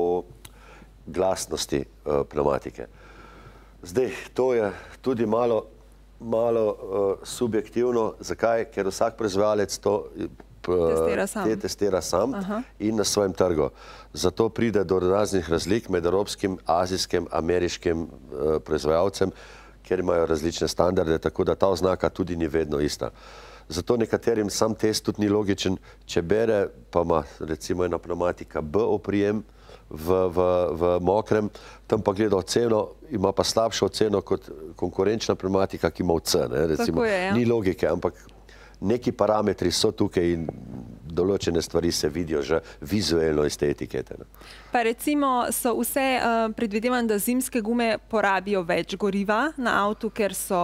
glasnosti uh, pneumatike. Zdaj, to je tudi malo, malo uh, subjektivno. Zakaj? Ker vsak proizvajalec to testira sam, te testira sam in na svojem trgu. Zato pride do raznih razlik med evropskim, azijskim, ameriškim uh, proizvajalcem, ker imajo različne standarde, tako da ta oznaka tudi ni vedno ista. Zato nekaterim sam test tudi ni logičen, če bere, pa ima recimo ena pneumatika B oprijem v, v, v mokrem, tam pa gleda oceno, ima pa slabšo oceno kot konkurenčna pneumatika, ki ima v C. Ne, recimo. Je, ja. Ni logike, ampak neki parametri so tukaj in določene stvari se vidijo že vizualno iz te etikete. Ne. Pa recimo so vse, uh, predvidevam, da zimske gume porabijo več goriva na avtu, ker so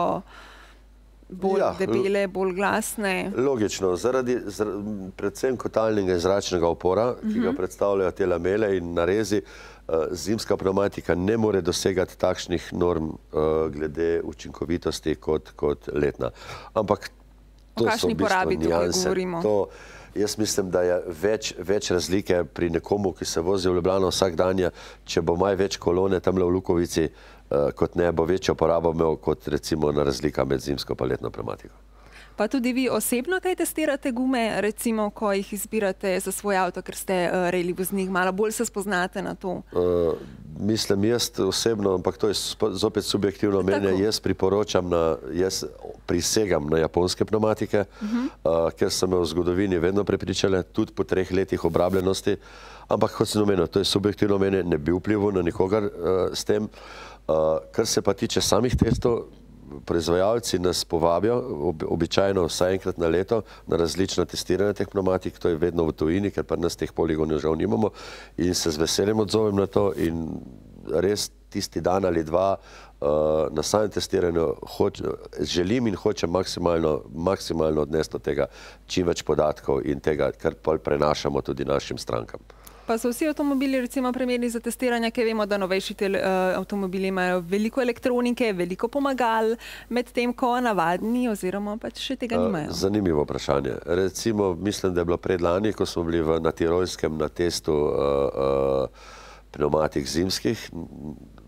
bolj ja, debele, bolj glasne. Logično, zaradi zar, predvsem kotalnega in zračnega upora, ki uh-huh. ga predstavljajo te lamele in narezi, uh, zimska pneumatika ne more dosegati takšnih norm uh, glede učinkovitosti kot, kot letna. Ampak to so v bistvu nijanse. To, jaz mislim, da je več, več razlike pri nekomu, ki se vozi v Ljubljano vsak dan, če bo maj več kolone tamle v Lukovici, uh, kot ne bo večjo porabo imel, kot recimo na razlika med zimsko pa letno pneumatiko. Pa tudi vi osebno kaj testirate gume, recimo, ko jih izbirate za svoj avto, ker ste uh, reli voznik, malo bolj se spoznate na to? Uh, mislim, jaz osebno, ampak to je zopet subjektivno mene, jaz priporočam, na, jaz prisegam na japonske pneumatike, uh-huh. uh, ker sem me v zgodovini vedno prepričale, tudi po treh letih obrabljenosti, ampak kot sem omenil, to je subjektivno mene, ne bi vplival na nikogar uh, s tem. Uh, kar se pa tiče samih testov, proizvajalci nas povabijo, ob, običajno vsaj enkrat na leto, na različna testiranja teh pneumatik, to je vedno v tujini, ker pa nas teh poligonov žal nimamo in se z veseljem odzovem na to in res tisti dan ali dva uh, na samem testiranju hoč, želim in hočem maksimalno, maksimalno odnesti od tega čim več podatkov in tega, kar prenašamo tudi našim strankam. Pa so vsi avtomobili recimo primerni za testiranje, ker vemo, da novejši te, uh, avtomobili imajo veliko elektronike, veliko pomagal, medtem ko navadni oziroma pač še tega nimajo. Zanimivo vprašanje. Recimo, mislim, da je bilo predlani, ko smo bili v, na Tirolskem na testu uh, uh, pneumatik zimskih,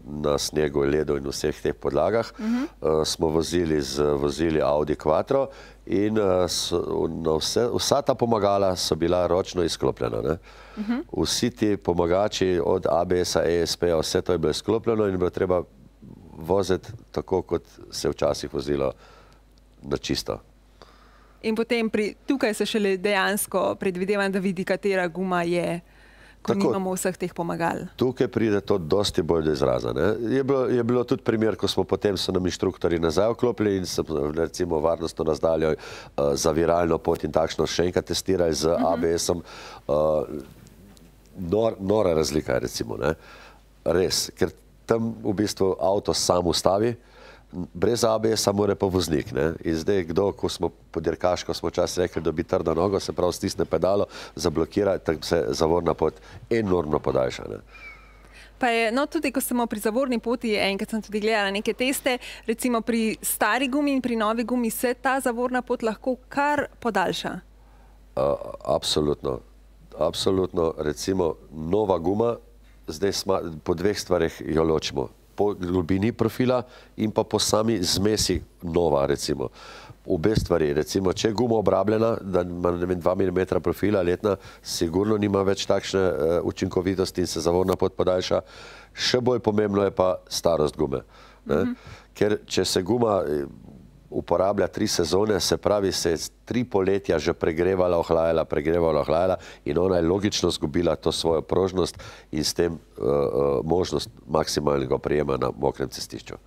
na snegu, ledu in vseh teh podlagah, uh, smo vozili z vozili Audi Quattro in uh, so, na vse, vsa ta pomagala so bila ročno izklopljena. Ne? Vsi ti pomagači od A B S-a, E S P-a, vse to je bilo izklopljeno in bilo treba voziti tako, kot se včasih vozilo na čisto. In potem pri, tukaj se šele dejansko predvidevam, da vidi, katera guma je, ko tako, nimamo vseh teh pomagal. Tukaj pride to dosti bolj do izraza. Ne? Je, bilo, je bilo tudi primer, ko smo potem so nam inštruktori nazaj vklopili in so recimo varnostno razdaljo uh, za viralno pot in takšno še enkrat testirali z uh -huh. A B S-om. Uh, nor, nora razlika je recimo. Ne? Res, ker tam v bistvu avto sam ustavi, brez A B S-a mora pa voznik. Ne? In zdaj, kdo, ko smo po dirkaško, smo čas rekli, da bi trda nogo, se pravi stisne pedalo, zablokira, tako se zavorna pot enormno podaljša. Ne? Pa je, no tudi, ko smo pri zavorni poti, enkrat sem tudi gledala neke teste, recimo pri stari gumi in pri novi gumi se ta zavorna pot lahko kar podaljša? Uh, absolutno. Absolutno. Recimo, nova guma, zdaj smo po dveh stvarih jo ločimo. Po globini profila in pa po sami zmesi nova, recimo. Obe stvari, recimo, če je guma obrabljena, da ima ne vem, dva milimetra profila letna, sigurno nima več takšne uh, učinkovitosti in se zavorna pot podaljša. Še bolj pomembno je pa starost gume. Ne? Mm-hmm. Ker če se guma uporablja tri sezone, se pravi, se je tri poletja že pregrevala, ohlajala, pregrevala, ohlajala in ona je logično zgubila to svojo prožnost in s tem uh, uh, možnost maksimalnega prijema na mokrem cestišču.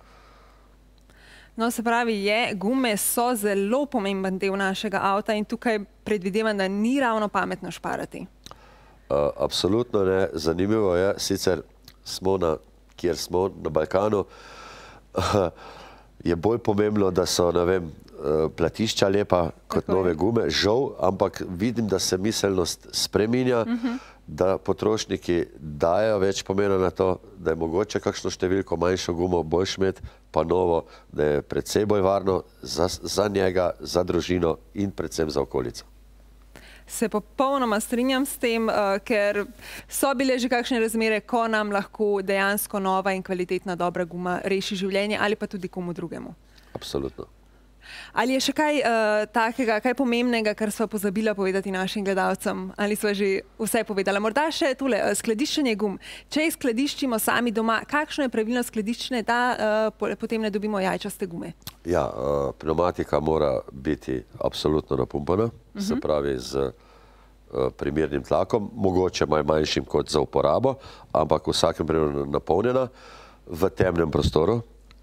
No, se pravi, je, gume so zelo pomemben del našega avta in tukaj predvidevam, da ni ravno pametno šparati. Uh, absolutno ne. Zanimivo je, sicer smo na, kjer smo, na Balkanu, uh, je bolj pomembno, da so, ne vem, platišča lepa kot tako nove je. Gume. Žal, ampak vidim, da se miselnost spreminja, uh-huh. da potrošniki dajo več pomena na to, da je mogoče kakšno številko manjšo gumo bolj šmet, pa novo, da je predvsej bolj varno za, za njega, za družino in predvsem za okolico. Se popolnoma strinjam s tem, uh, ker so bile že kakšne razmere, ko nam lahko dejansko nova in kvalitetna dobra guma reši življenje ali pa tudi komu drugemu. Absolutno. Ali je še kaj uh, takega, kaj pomembnega, kar sva pozabila povedati našim gledalcem? Ali sva že vse povedala? Morda še tole, uh, skladiščenje gum. Če jih skladiščimo sami doma, kakšno je pravilno skladiščenje, da uh, potem ne dobimo jajčaste gume? Ja, uh, pneumatika mora biti absolutno napumpana, uh-huh. se pravi z uh, primernim tlakom, mogoče malo manjšim kot za uporabo, ampak v vsakem primeru napolnjena v temnem prostoru.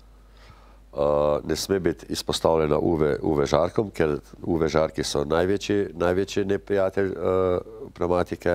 Uh, ne sme biti izpostavljena U V, U V žarkom, ker U V žarki so največji, največji neprijatelj uh, pneumatike.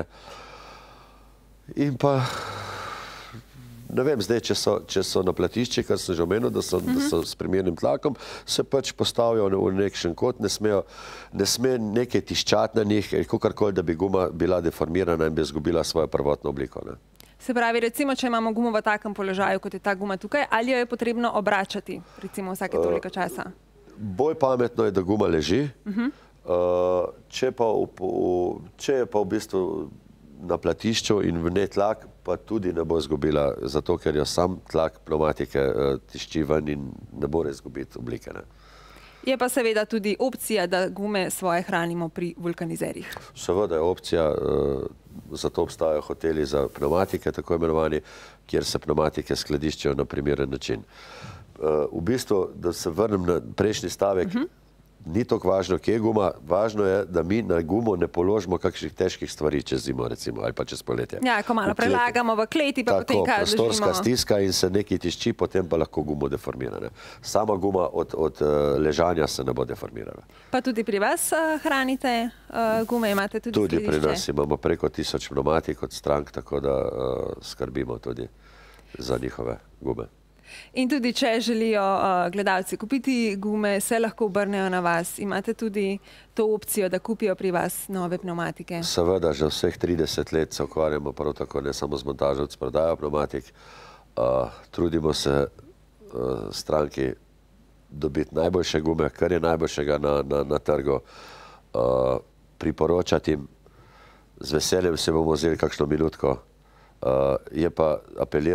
In pa, ne vem, zdaj, če so, če so na platišči, kar sem že omenil, da so, mm-hmm. da so s primernim tlakom, se pač postavijo v nekšen kot, ne smejo, ne sme nekaj tiščati na njih, kakorkoli, da bi guma bila deformirana in bi izgubila svojo prvotno obliko. Ne? Se pravi, recimo, če imamo gumo v takem položaju, kot je ta guma tukaj, ali jo je potrebno obračati, recimo vsake toliko časa? Uh, bolj pametno je, da guma leži. Uh-huh. uh, če, pa v, v, če je pa v bistvu na platišču in v ne tlak, pa tudi ne bo izgubila, zato ker jo sam tlak pneumatike uh, tišči ven in ne more izgubiti oblike. Ne? Je pa seveda tudi opcija, da gume svoje hranimo pri vulkanizerjih. Seveda je opcija, zato obstajajo hoteli za pneumatike, tako imenovani, kjer se pneumatike skladiščijo na primeren način. V bistvu, da se vrnem na prejšnji stavek, uh-huh. ni toliko važno, kje je guma, važno je, da mi na gumo ne položimo kakšnih težkih stvari čez zimo, recimo, ali pa čez poletje. Ja, ko malo prelagamo v kleti, pa potem kaj držimo. Tako, prostorska stiska in se nekaj tišči, potem pa lahko gumo deformira. Ne? Sama guma od, od uh, ležanja se ne bo deformirala. Pa tudi pri vas uh, hranite uh, gume, imate tudi Tudi skladišče? Pri nas imamo preko tisoč pneumatik od strank, tako da uh, skrbimo tudi za njihove gume. In tudi, če želijo uh, gledalci kupiti gume, se lahko obrnejo na vas. Imate tudi to opcijo, da kupijo pri vas nove pneumatike? Seveda, že vseh trideset let se ukvarjamo prav tako, ne samo z montažo, s prodajo pneumatik. Uh, trudimo se uh, stranki dobiti najboljše gume, kar je najboljšega na, na, na trgu. Uh, priporočati jim, z veseljem se bomo vzeli kakšno minutko. Uh, je pa, apeliram,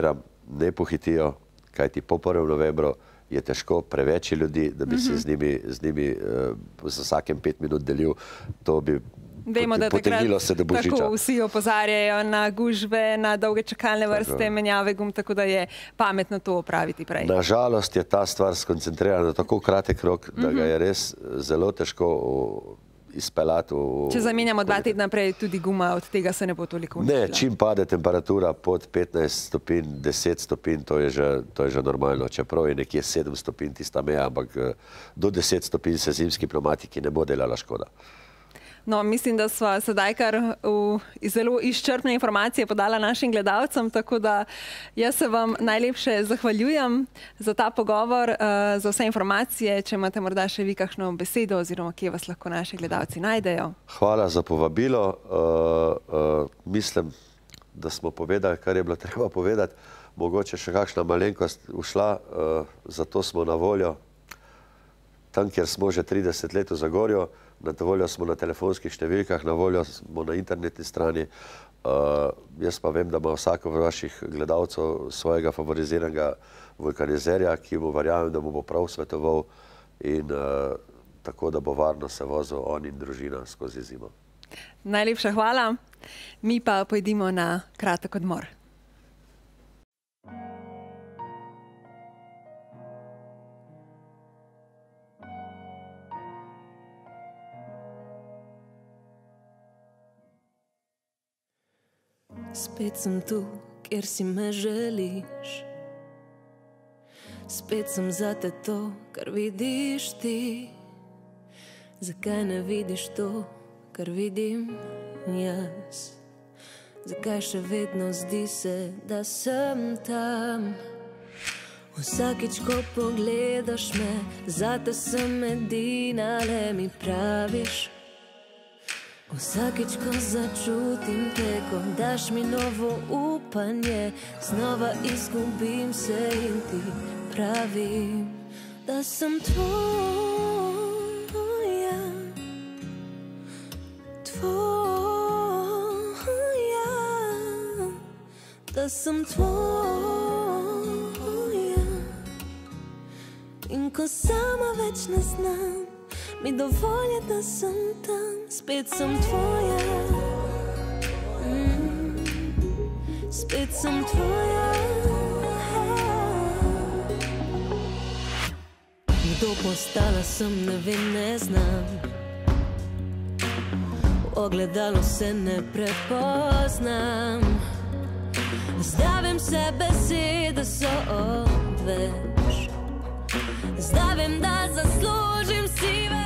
ne pohitijo, kajti po prvem novembru je težko preveč ljudi, da bi se z njimi, z njimi uh, z vsakem pet minut delil. To bi Vemo, da potegnilo se do Božiča. Tako vsi opozarjajo na gužve, na dolge čakalne vrste, tako. Menjave gum, tako da je pametno to opraviti prej. Nažalost je ta stvar skoncentrirana na tako kratek rok, da ga je res zelo težko izpeljati. V... Če zamenjamo dva tedna prej, tudi guma od tega se ne bo toliko uničila. Ne, čim pade temperatura pod petnajst stopinj, deset stopinj, to je že, to je že normalno. Čeprav je nekje sedem stopinj tista meja, ampak do deset stopinj se zimski pneumatiki ne bo delala škoda. No, mislim, da sva sedaj kar v zelo izčrpne informacije podala našim gledalcem, tako da jaz se vam najlepše zahvaljujem za ta pogovor, za vse informacije. Če imate morda še vi kakšno besedo oziroma kje vas lahko naši gledalci najdejo. Hvala za povabilo. Uh, uh, mislim, da smo povedali, kar je bilo treba povedati. Mogoče še kakšna malenkost ušla, uh, zato smo na voljo tam, kjer smo že trideset let v Zagorju. Na voljo smo na telefonskih številkah, na voljo smo na internetni strani. Uh, jaz pa vem, da ima vsako od vaših gledalcev svojega favoriziranega vulkanizerja, ki mu verjamem, da mu bo prav svetoval in uh, tako, da bo varno se vozil on in družina skozi zimo. Najlepša hvala. Mi pa pojdimo na kratek odmor. Spet sem tu, kjer si me želiš. Spet sem zate to, kar vidiš ti. Zakaj ne vidiš to, kar vidim jaz? Zakaj še vedno zdi se, da sem tam? Vsakič, ko pogledaš me, zate sem edina, le mi praviš. Vsakič, ko začutim te, ko daš mi novo upanje, znova izgubim se in ti pravim, da sem tvoja, tvoja, da sem tvoja. In ko sama več ne znam, mi dovolj je, da sem tam. Spet sem tvoja, mm, spet sem tvoja. Kdo postala sem, ne vem, ne znam. V ogledalu se ne prepoznam. Zdaj vem, se besede so odveč. Zdaj vem, da zaslužim si več.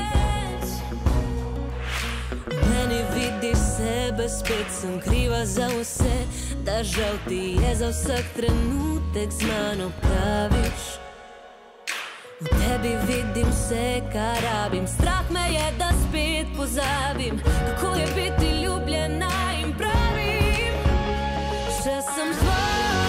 Meni vidiš sebe, spet sem kriva za vse, da žal ti je za vsak trenutek z mano praviš. V tebi vidim vse, kar rabim, strah me je, da spet pozabim, kako je biti ljubljena in pravim, še sem tvoja.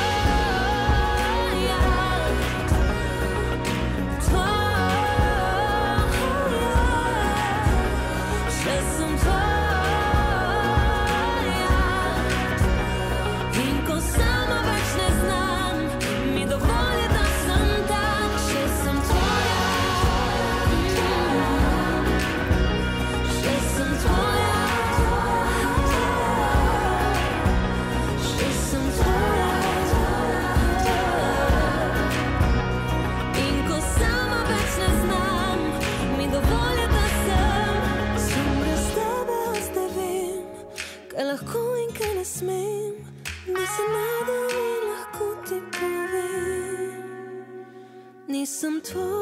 Nisem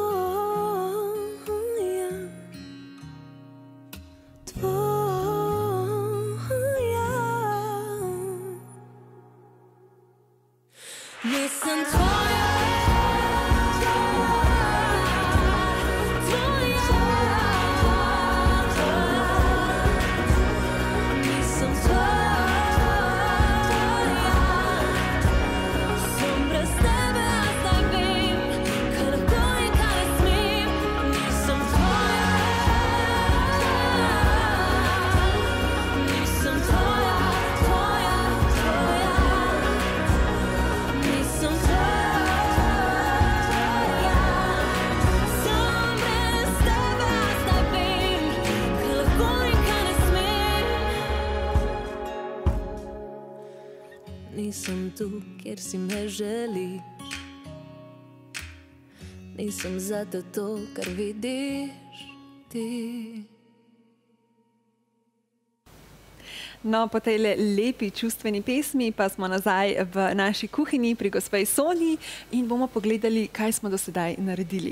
tvoja, tvoja. Nisem tvoja, sem brez tebe, a zdaj vem, kaj lahko in kaj ne smem. sem tu, kjer si me želiš. Nisem zato to, kar vidiš ti. No, po tej lepi čustveni pesmi pa smo nazaj v naši kuhinji pri gospe Sonji in bomo pogledali, kaj smo do sedaj naredili.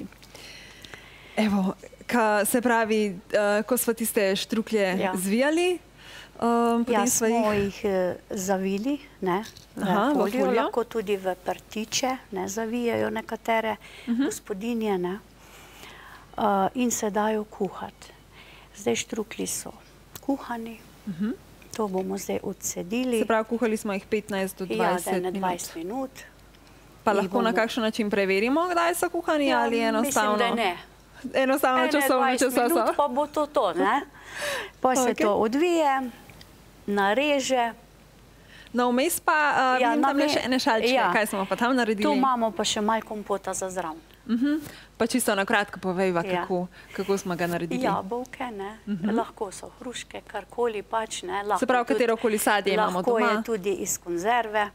Evo, ka, se pravi, uh, ko smo tiste štruklje ja. zvijali, um, ja, smo jih, jih uh, zavili, ne, Aha, v foljo, foljo, lahko tudi v prtiče, ne, zavijajo nekatere uh -huh. gospodinje, ne, uh, in se dajo kuhati. Zdaj štruklji so kuhani, uh -huh. to bomo zdaj odsedili. Se pravi, kuhali smo jih petnajst do dvajset ja, minut. dvajset minut. Pa lahko bomo... na kakšen način preverimo, kdaj so kuhani ja, ali enostavno? Mislim, da ne. Enostavno časovno časovno. Pa bo to to, ne? Pa se okay. to odvije, nareže. No, vmes pa uh, ja, vidim tam le še ene šalčke. Ja. Kaj smo pa tam naredili? Tu imamo pa še malo kompota za zraven. Uh -huh. Pa čisto na kratko povejva, ja. kako, kako smo ga naredili. Jabolke, ne? Uh -huh. Lahko so hruške, karkoli pač, ne? Lahko se pravi, katerokoli sadje imamo doma. Lahko je tudi iz konzerve.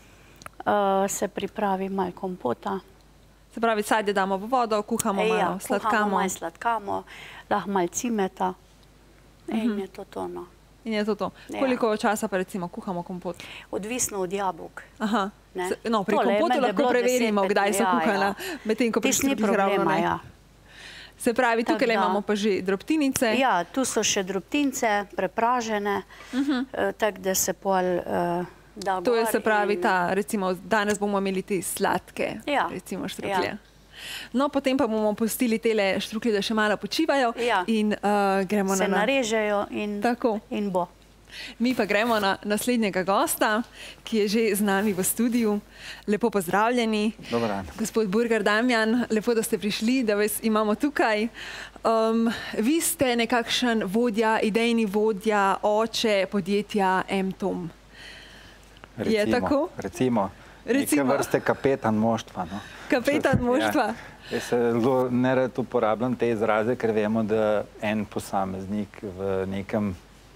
Uh, se pripravi malo kompota. Se pravi, sadje damo v vodo, kuhamo malo, ja, sladkamo. Kuhamo malo sladkamo, lahko malo cimeta in uh -huh. je to to, no. In je to to. Ja. Koliko časa pa recimo kuhamo kompot? Odvisno od jabolk. Aha. No, pri Tole, kompotu lahko preverimo, kdaj so ja, kuhana, ja. medtem ko pri štruklih ravno ne. Ja. Se pravi, tukaj tak, imamo pa že drobtinice. Ja, tu so še drobtinice, prepražene, uh -huh. eh, tako da se pol eh, da To je se pravi in... ta, recimo, danes bomo imeli te sladke, ja. recimo štruklje. Ja. No, potem pa bomo pustili tele štruklje, da še malo počivajo ja. in uh, gremo se na... Se narežejo in, in bo. Mi pa gremo na naslednjega gosta, ki je že z nami v studiu. Lepo pozdravljeni. Dobar dan. Gospod Burgar Damjan, lepo, da ste prišli, da vas imamo tukaj. Um, vi ste nekakšen vodja, idejni vodja, oče podjetja M-Tom. Recimo, je tako? Recimo. Recimo. Neke vrste kapetan moštva. No. Kapetan moštva. Ja. Jaz se zelo nerad uporabljam te izraze, ker vemo, da en posameznik v nekem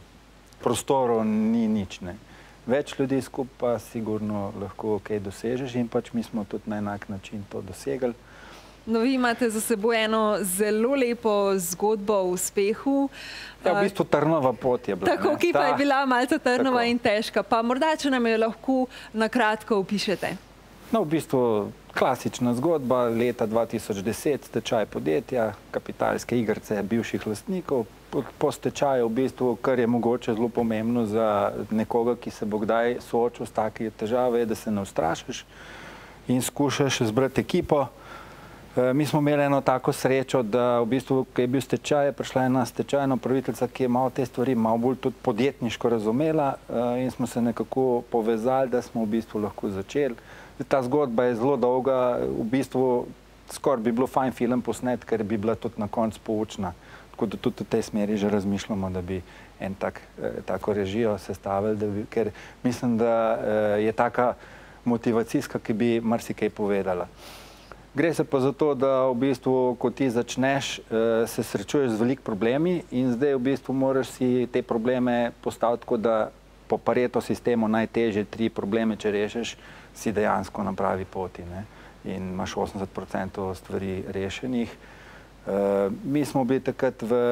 prostoru ni nič. Ne. Več ljudi skupaj sigurno lahko kaj dosežeš in pač mi smo tudi na enak način to dosegli. No, vi imate za seboj eno zelo lepo zgodbo o uspehu. Ja, v bistvu trnova pot je bila. Tako, ki pa je bila malce trnova tako. in težka. Pa morda, če nam jo lahko na kratko opišete. No, v bistvu klasična zgodba, leta dva tisoč deset, stečaj podjetja, kapitalske igrice bivših lastnikov. Po stečaju, v bistvu, kar je mogoče zelo pomembno za nekoga, ki se bo kdaj soočil s take težave, je, da se ne ustrašiš in skušaš zbrati ekipo. Mi smo imeli eno tako srečo, da v bistvu, ko je bil stečaj, je prišla ena stečajna upraviteljica, ki je malo te stvari malo bolj tudi podjetniško razumela in smo se nekako povezali, da smo v bistvu lahko začeli. Ta zgodba je zelo dolga, v bistvu skoraj bi bilo fajn film posnet, ker bi bila tudi na koncu poučna. Tako da tudi v tej smeri že razmišljamo, da bi en tak, tako režijo sestavili, da bi, ker mislim, da je taka motivacijska, ki bi marsikaj povedala. Gre se pa za to, da v bistvu, ko ti začneš, se srečuješ z veliko problemi in zdaj v bistvu moraš si te probleme postaviti tako, da po Pareto sistemu najtežje tri probleme, če rešiš, si dejansko na pravi poti, ne? In imaš osemdeset procentov stvari rešenih. Uh, mi smo bili takrat v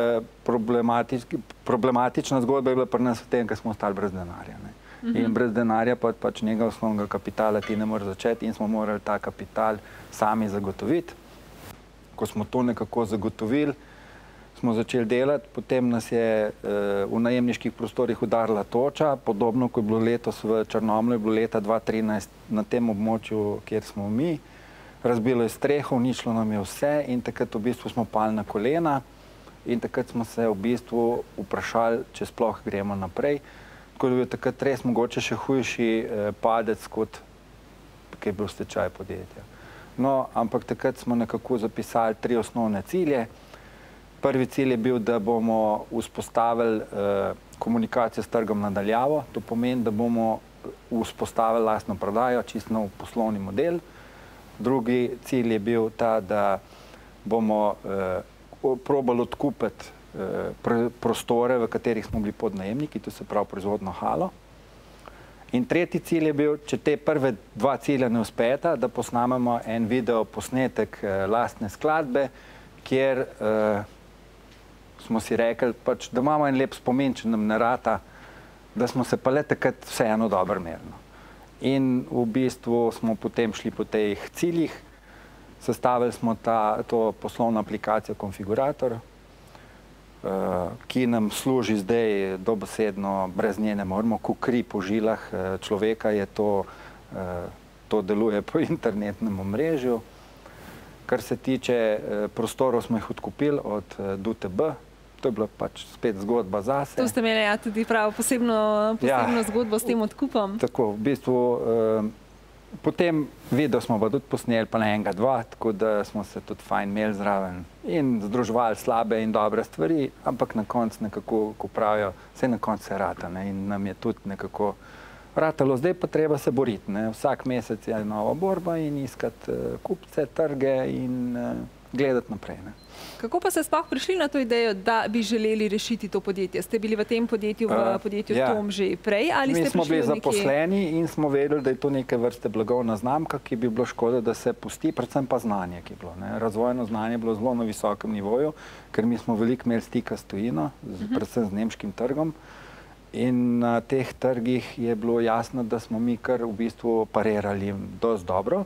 problematična zgodba je bila pri nas v tem, ker smo ostali brez denarja. Ne? Uh -huh. In brez denarja pa pač njega osnovnega kapitala ti ne moreš začeti in smo morali ta kapital sami zagotoviti. Ko smo to nekako zagotovili, smo začeli delati, potem nas je uh, v najemniških prostorih udarila toča, podobno kot je bilo letos v Črnomlju, je bilo leta dva tisoč trinajst na tem območju, kjer smo mi. Razbilo je streho, uničilo nam je vse in takrat v bistvu smo pali na kolena in takrat smo se v bistvu vprašali, če sploh gremo naprej. Tako da je bil takrat res mogoče še hujši eh, padec, kot je bil stečaj podjetja. No, ampak takrat smo nekako zapisali tri osnovne cilje. Prvi cilj je bil, da bomo vzpostavili eh, komunikacijo s trgom nadaljavo. To pomeni, da bomo vzpostavili lastno prodajo, čisto nov poslovni model. Drugi cilj je bil ta, da bomo eh, probali odkupiti eh, pr prostore, v katerih smo bili podnajemniki, to se pravi proizvodno halo. In tretji cilj je bil, če te prve dva cilja ne uspeta, da posnamemo en video posnetek lastne skladbe, kjer smo si rekli, da imamo en lep spomin, če nam ne rata, da smo se pa le takrat vseeno dobro merili. In v bistvu smo potem šli po teh ciljih, sestavili smo to poslovno aplikacijo Konfigurator, ki nam služi zdaj dobesedno, brez nje ne moremo, ko kri po žilah človeka je to, to deluje po internetnem omrežju. Kar se tiče prostorov, smo jih odkupili od D U T B, to je bila pač spet zgodba zase. To ste imeli ja tudi prav posebno zgodbo s tem odkupom. Tako, v bistvu, potem video smo pa tudi posneli pa na enega, dva, tako da smo se tudi fajn imeli zraven in združevali slabe in dobre stvari, ampak na koncu nekako, ko pravijo, vse na koncu se rata in nam je tudi nekako ratalo. Zdaj pa treba se boriti. Vsak mesec je nova borba in iskati kupce, trge in gledati naprej. Kako pa ste sploh prišli na to idejo, da bi želeli rešiti to podjetje? Ste bili v tem podjetju, v podjetju Tom že prej? Mi smo bili zaposleni in smo vedeli, da je to neke vrste blagovna znamka, ki bi bilo škoda, da se pusti, predvsem pa znanje, ki je bilo. Razvojno znanje je bilo zelo na visokem nivoju, ker mi smo veliko imeli stika s tujino, predvsem z nemškim trgom. In na teh trgih je bilo jasno, da smo mi kar v bistvu parirali dosti dobro.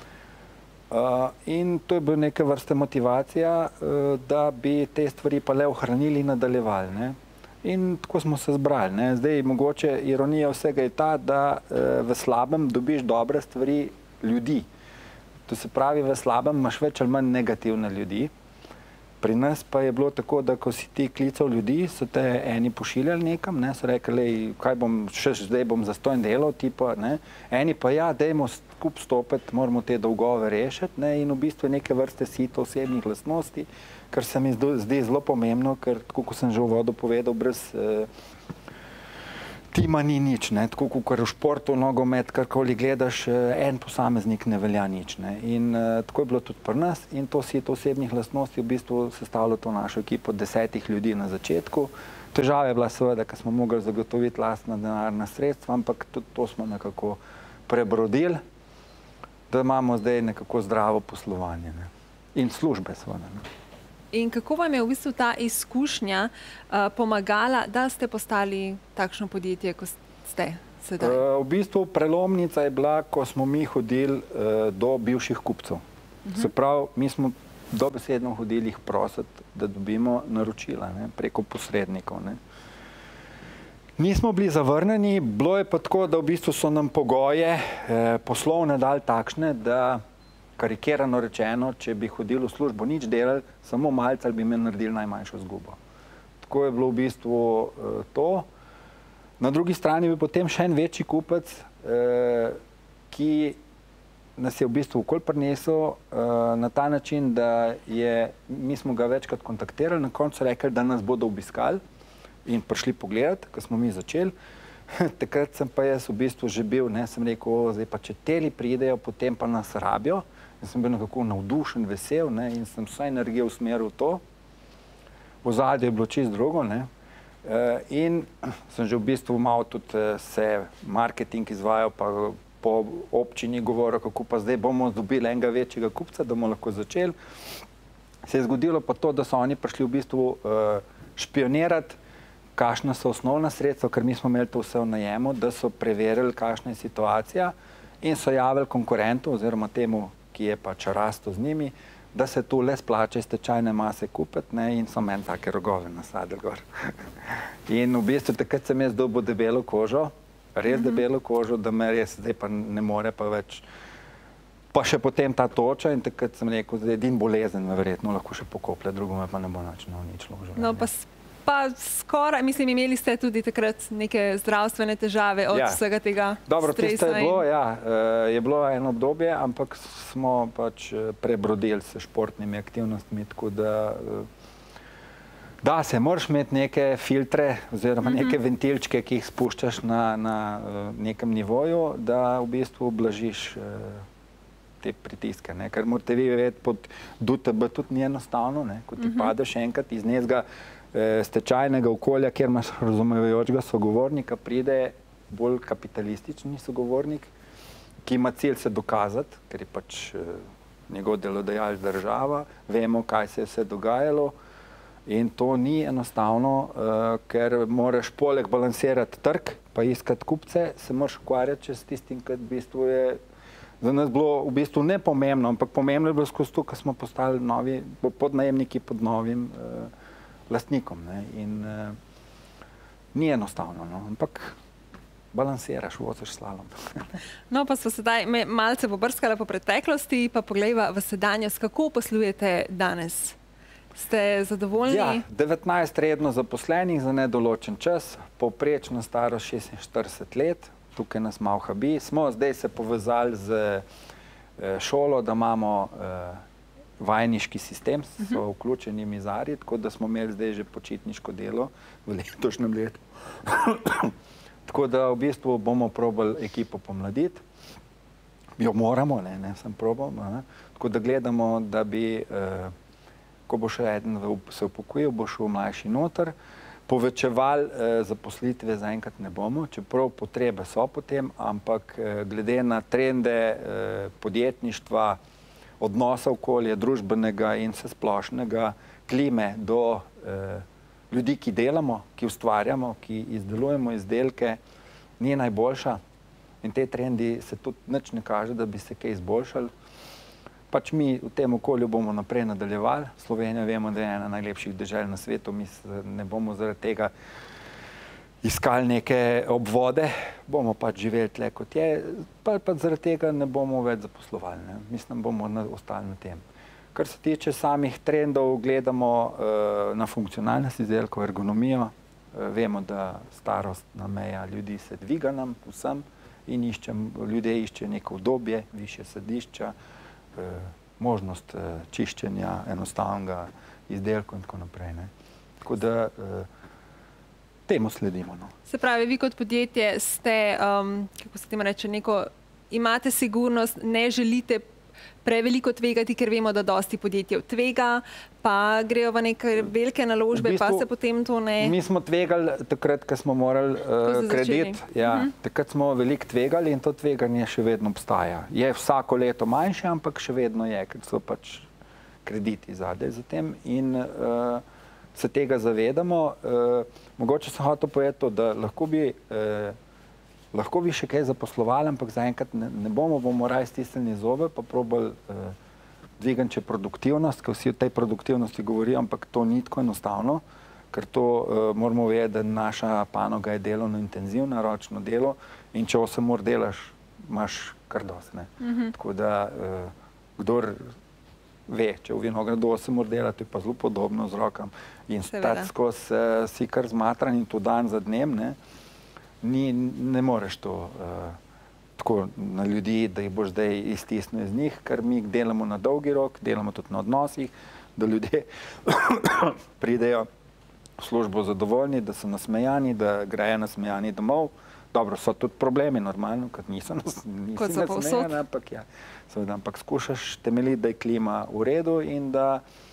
In to je bila neka vrsta motivacija, da bi te stvari pa le ohranili in nadaljevali. In tako smo se zbrali. Zdaj, mogoče ironija vsega je ta, da v slabem dobiš dobre stvari ljudi. To se pravi, v slabem imaš več ali manj negativne ljudi. Pri nas pa je bilo tako, da ko si ti klical ljudi, so te eni pošiljali nekam, so rekli, kaj bom, še zdaj bom zastojn delal, eni pa ja, dajmo skup stopiti, moramo te dolgove rešiti in v bistvu neke vrste sito osebnih lastnosti, kar se mi zdi zelo pomembno, ker tako, ko sem že v vodu povedal, brez tima ni nič, tako kot v športu, nogomet, karkoli gledaš, en posameznik ne velja nič. In tako je bilo tudi pri nas in to sito osebnih lastnosti v bistvu sestavlja to našo ekipo desetih ljudi na začetku. Težava je bila seveda, ker smo mogli zagotoviti lastna denarna sredstva, ampak tudi to smo nekako prebrodili, da imamo zdaj nekako zdravo poslovanje in službe seveda. In kako vam je v bistvu ta izkušnja pomagala, da ste postali takšno podjetje, kot ste sedaj? V bistvu prelomnica je bila, ko smo mi hodili do bivših kupcev. Se pravi, mi smo dobesedno hodili jih prositi, da dobimo naročila preko posrednikov. Nismo bili zavrnjeni, bilo je pa tako, da v bistvu so nam pogoje poslovne dali takšne, da karikirano rečeno, če bi hodili v službo, nič delali, samo malce ali bi me naredili najmanjšo izgubo. Tako je bilo v bistvu to. Na drugi strani bi potem še en večji kupec, ki nas je v bistvu okoli prinesel na ta način, da je, mi smo ga večkrat kontaktirali, na koncu rekli, da nas bodo obiskali in prišli pogledati, ko smo mi začeli. Takrat sem pa jaz v bistvu že bil, sem rekel, zdaj pa če teli pridejo, potem pa nas rabijo. Jaz sem bil nekako navdušen, vesel in sem vso energijo usmeril v to. V ozadju je bilo čisto drugo. In sem že v bistvu malo tudi se marketing izvajal, pa po občini govoril, kako pa zdaj bomo dobili enega večjega kupca, da bomo lahko začeli. Se je zgodilo pa to, da so oni prišli v bistvu špionirati, kakšna so osnovna sredstva, ker mi smo imeli to vse v najemu, da so preverili, kakšna je situacija in so javili konkurentu oziroma temu, ki je pač rastel z njimi, da se tu le splača iz tečajne mase kupiti in so meni take rogove nasadili gor. In v bistvu takrat sem jaz dobil debelo kožo, res debelo kožo, da me res zdaj pa ne more pa več, pa še potem ta toča in takrat sem rekel, zdaj edin bolezen me verjetno lahko še pokoplje, drugo me pa ne bo nič ložilo. No pa pa skoraj, mislim, imeli ste tudi takrat neke zdravstvene težave od vsega tega stresa. Dobro, tisto je bilo, ja, je bilo eno obdobje, ampak smo pač prebrodili s športnimi aktivnostmi, tako da da se, moraš imeti neke filtre oziroma neke ventilčke, ki jih spuščaš na nekem nivoju, da v bistvu oblažiš te pritiske, ker morate vi vedeti, pod D U T B tudi ni enostavno, ko ti padeš enkrat iz njega stečajnega okolja, kjer imaš razumevajočega sogovornika, pride bolj kapitalistični sogovornik, ki ima cilj se dokazati, ker je pač njegov delodajalec država, vemo, kaj se je vse dogajalo in to ni enostavno, ker moraš poleg balansirati trg, pa iskati kupce, se moraš ukvarjati s tistim, kar v bistvu je za nas bilo v bistvu nepomembno, ampak pomembno je bilo skozi to, ker smo postali novi podnajemniki pod novim lastnikom. In ni enostavno, ampak balansiraš, voziš slalom. No, pa smo sedaj malce pobrskali po preteklosti, pa poglejva v sedanjost, kako poslujete danes? Ste zadovoljni? Ja, devetnajst redno zaposlenih za nedoločen čas, povprečna starost šestinštirideset let, tukaj nas malo habi. Smo zdaj se povezali z šolo, da imamo vajeniški sistem, so vključeni mizarji, tako da smo imeli zdaj že počitniško delo v letošnjem letu. Tako da v bistvu bomo probali ekipo pomladiti. Jo moramo, ne, ne sem probal. Tako da gledamo, da bi, ko bo še eden se upokojil, bo šel mlajši noter, povečevali zaposlitve zaenkrat ne bomo, čeprav potrebe so potem, ampak glede na trende podjetništva, odnosa okolja, družbenega in vsesplošnega, klime do ljudi, ki delamo, ki ustvarjamo, ki izdelujemo izdelke, ni najboljša in te trendi se tudi nič ne kaže, da bi se kaj izboljšali. Pač mi v tem okolju bomo naprej nadaljevali. Slovenija vemo, da je ena najlepših dežel na svetu. Mi ne bomo zaradi tega iskali neke obvode. Bomo pač živeli tle, kot je. Pa zaradi tega ne bomo več zaposlovali. Mislim, bomo ostali na tem. Kar se tiče samih trendov, gledamo na funkcionalnost izdelkov, ergonomijo. Vemo, da starostna meja ljudi se dviga nam vsem in ljudje iščejo neko udobje, višje sedišča, možnost čiščenja enostavnega izdelka in tako naprej. Tako da temu sledimo. Se pravi, vi kot podjetje ste, kako se temu reče, neko, imate sigurnost, ne želite preveliko tvegati, ker vemo, da dosti podjetjev tvega, pa grejo v neke velike naložbe, pa se potem to ne... Mi smo tvegali takrat, ko smo morali kredit. Takrat smo veliko tvegali in to tveganje še vedno obstaja. Je vsako leto manjše, ampak še vedno je, ker so pač krediti zadaj za tem in se tega zavedamo. Mogoče sem hotel povedati to, da lahko bi Lahko bi še kaj zaposlovali, ampak zaenkrat ne bomo, bomo raje stisnili zobe, pa probali dvigati še produktivnost, ker vsi o tej produktivnosti govorijo, ampak to ni tako enostavno, ker to moramo vedeti, da naša panoga je delovno intenzivna, ročno delo in če osem ur delaš, imaš kar dosti. Tako da, kdor ve, če v vinogradu osem ur dela, to je pa zelo podobno z rokam in stati skozi si kar zmatran in to dan za dnem, ne, ne moreš to tako na ljudi, da jih boš zdaj iztisnil iz njih, ker mi delamo na dolgi rok, delamo tudi na odnosih, da ljudje pridejo v službo zadovoljni, da so nasmejani, da grejo nasmejani domov. Dobro, so tudi problemi, normalno, ker niso nasmejani, ampak skušaš temeljiti, da je klima v redu in da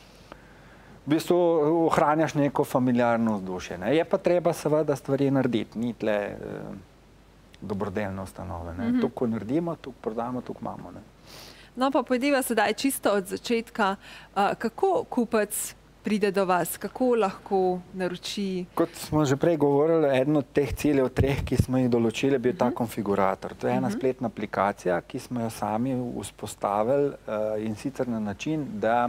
v bistvu ohranjaš neko familiarno vzdušje. Je pa treba seveda stvari narediti, ni tle dobrodelne ustanove. Tukaj, ko naredimo, tukaj prodamo, tukaj imamo. No, pa pojdiva sedaj čisto od začetka. Kako kupec pride do vas? Kako lahko naroči? Kot smo že prej govorili, eden od teh ciljev treh, ki smo jih določili, je bil ta konfigurator. To je ena spletna aplikacija, ki smo jo sami vzpostavili in sicer na način, da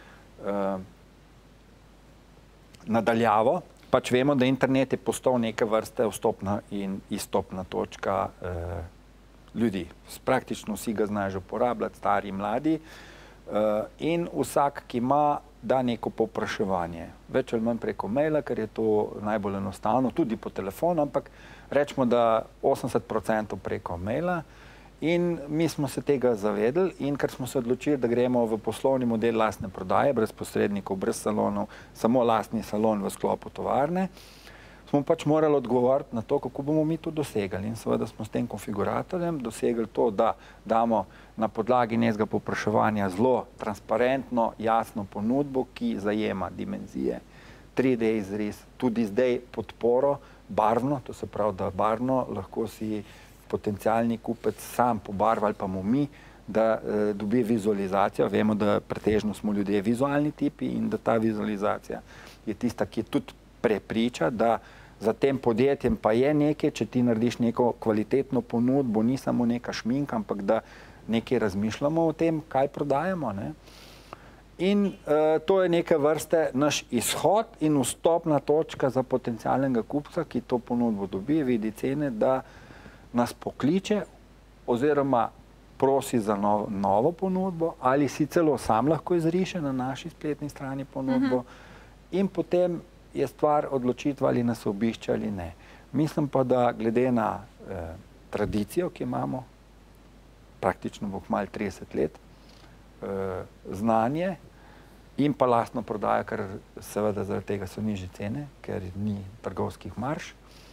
nadaljavo, pač vemo, da internet je postal neke vrste vstopna in izstopna točka ljudi. Praktično vsi ga znajo uporabljati, stari, mladi in vsak, ki ima, da neko povpraševanje. Več ali manj preko maila, ker je to najbolj enostavno, tudi po telefonu, ampak rečemo, da osemdeset procentov preko maila. In mi smo se tega zavedali in ker smo se odločili, da gremo v poslovni model lastne prodaje, brez posrednikov, brez salonov, samo lastni salon v sklopu tovarne, smo pač morali odgovoriti na to, kako bomo mi to dosegali. In seveda smo s tem konfiguratorjem dosegli to, da damo na podlagi nekega povpraševanja zelo transparentno, jasno ponudbo, ki zajema dimenzije tri D izris, tudi zdaj podporo, barvno, to se pravi, da barvno lahko si potencialni kupec sam pobarva ali pa mu mi, da eh, dobi vizualizacijo. Vemo, da pretežno smo ljudje vizualni tipi in da ta vizualizacija je tista, ki tudi prepriča, da za tem podjetjem pa je nekaj, če ti narediš neko kvalitetno ponudbo, ni samo neka šminka, ampak da nekaj razmišljamo o tem, kaj prodajamo, ne? In uh, to je neke vrste naš izhod in vstopna točka za potencialnega kupca, ki to ponudbo dobi, vidi cene, da nas pokliče oziroma prosi za novo, novo ponudbo ali si celo sam lahko izriše na naši spletni strani ponudbo. Uh-huh. In potem je stvar odločitva, ali nas obišče ali ne. Mislim pa, da glede na eh, tradicijo, ki imamo, praktično bo kmalu trideset let, eh, znanje in pa lastno prodajo, ker seveda zaradi tega so nižje cene, ker ni trgovskih marž,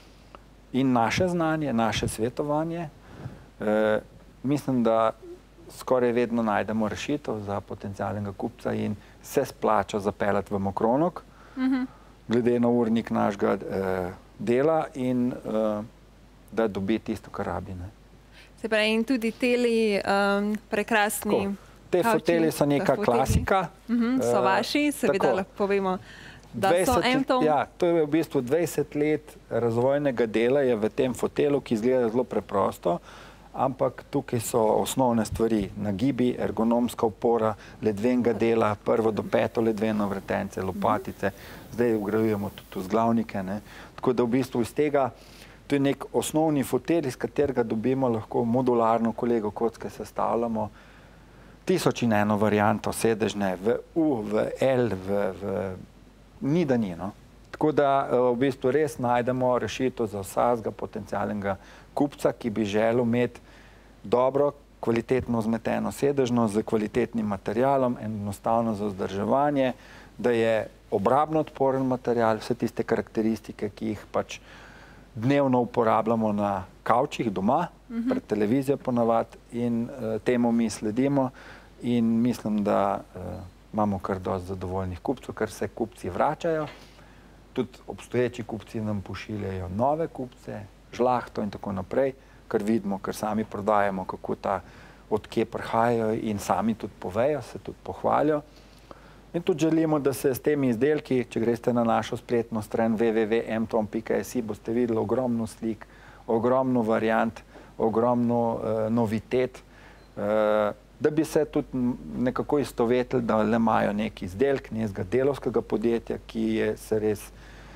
in naše znanje, naše svetovanje, eh, mislim, da skoraj vedno najdemo rešitev za potencialnega kupca in se splača zapeljati v Mokronog, uh-huh. glede na urnik našega eh, dela in eh, da dobi tisto, kar rabi. Ne. Se pravi, in tudi teli um, prekrasni Tako. Te kavči, foteli so neka klasika. Uh-huh, so uh, vaši, seveda tako. lahko povemo, da dvajset, so Entom. Ja, to je v bistvu dvajset let razvojnega dela je v tem fotelu, ki izgleda zelo preprosto, ampak tukaj so osnovne stvari, nagibi, ergonomska opora, ledvenega dela, prvo do peto ledveno vretence, lopatice, zdaj vgrajujemo tudi vzglavnike, ne. Tako da v bistvu iz tega, to je nek osnovni fotel, iz katerega dobimo lahko modularno kolego kocke sestavljamo, tisoč in eno varianto sedežne, v U, v L, v, v ni da ni, no. Tako da v bistvu res najdemo rešitev za vsakega potencialnega kupca, ki bi želel imeti dobro, kvalitetno zmeteno sedežno z kvalitetnim materialom, enostavno za vzdrževanje, da je obrabno odporen material, vse tiste karakteristike, ki jih pač dnevno uporabljamo na kavčih doma, uh-huh. pred televizijo ponavadi, in uh, temu mi sledimo in mislim, da uh, imamo kar dosti zadovoljnih kupcev, ker se kupci vračajo, tudi obstoječi kupci nam pošiljajo nove kupce, žlahto in tako naprej, ker vidimo, ker sami prodajamo, kako ta, od kje prihajajo in sami tudi povejo, se tudi pohvalijo. In tudi želimo, da se s temi izdelki, če greste na našo spletno stran w w w pika m tom pika s i, boste videli ogromno slik, ogromno variant, ogromno uh, novitet, uh, da bi se tudi nekako istovetili, da le imajo neki izdelk, nekega delovskega podjetja, ki je se res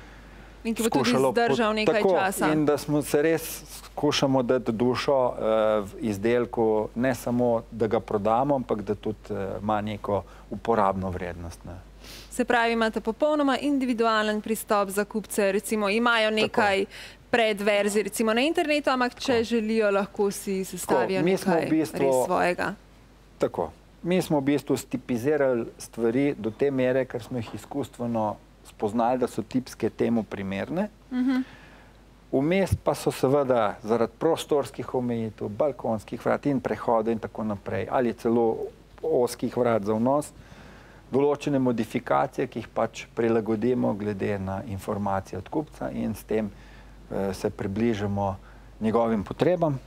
in ki bo tudi zdržal nekaj tako, časa. In da smo se res skušamo dati dušo uh, v izdelku, ne samo, da ga prodamo, ampak da tudi uh, ima neko uporabno vrednost. Ne. Se pravi, imate popolnoma individualen pristop za kupce, recimo imajo nekaj tako. Predverzij, recimo na internetu, ampak če tako. Želijo, lahko si sestavijo nekaj v bistvu, res svojega. Tako. Mi smo v bistvu stipizirali stvari do te mere, ker smo jih izkustveno spoznali, da so tipske temu primerne. Uh-huh. Vmes pa so seveda zaradi prostorskih omejitev, balkonskih vrat in prehodov in tako naprej, ali celo ozkih vrat za vnos, določene modifikacije, ki jih pač prilagodimo glede na informacije od kupca in s tem eh, se približamo njegovim potrebam.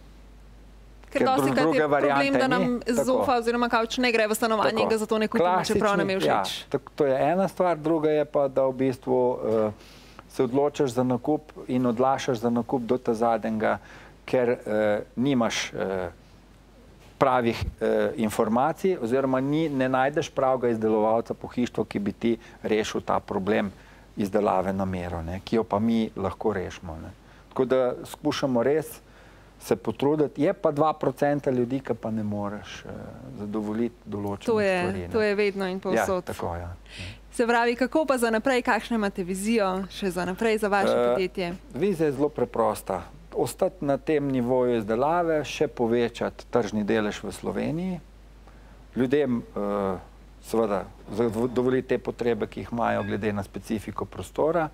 Ker dosti krat je problem, da nam zofa oziroma kavč ne gre v stanovanje, ga zato ne kupimo, čeprav nam je všeč. Ja, to je ena stvar, druga je pa, da v bistvu uh, se odločaš za nakup in odlašaš za nakup do ta zadnjega, ker uh, nimaš uh, pravih uh, informacij oziroma ni, ne najdeš pravega izdelovalca pohištva, ki bi ti rešil ta problem izdelave na mero, ne, ki jo pa mi lahko rešimo. Ne. Tako da skušamo res se potruditi, je pa dva procenta ljudi, ki pa ne moreš uh, zadovoljiti določenih stvari. To je vedno in povsod. Ja, tako, ja. Se pravi, kako pa za naprej, kakšne imate vizijo še za naprej za vaše uh, podjetje? Vizija je zelo preprosta. Ostati na tem nivoju izdelave, še povečati tržni delež v Sloveniji, ljudem uh, seveda zadovoljiti te potrebe, ki jih imajo glede na specifiko prostora,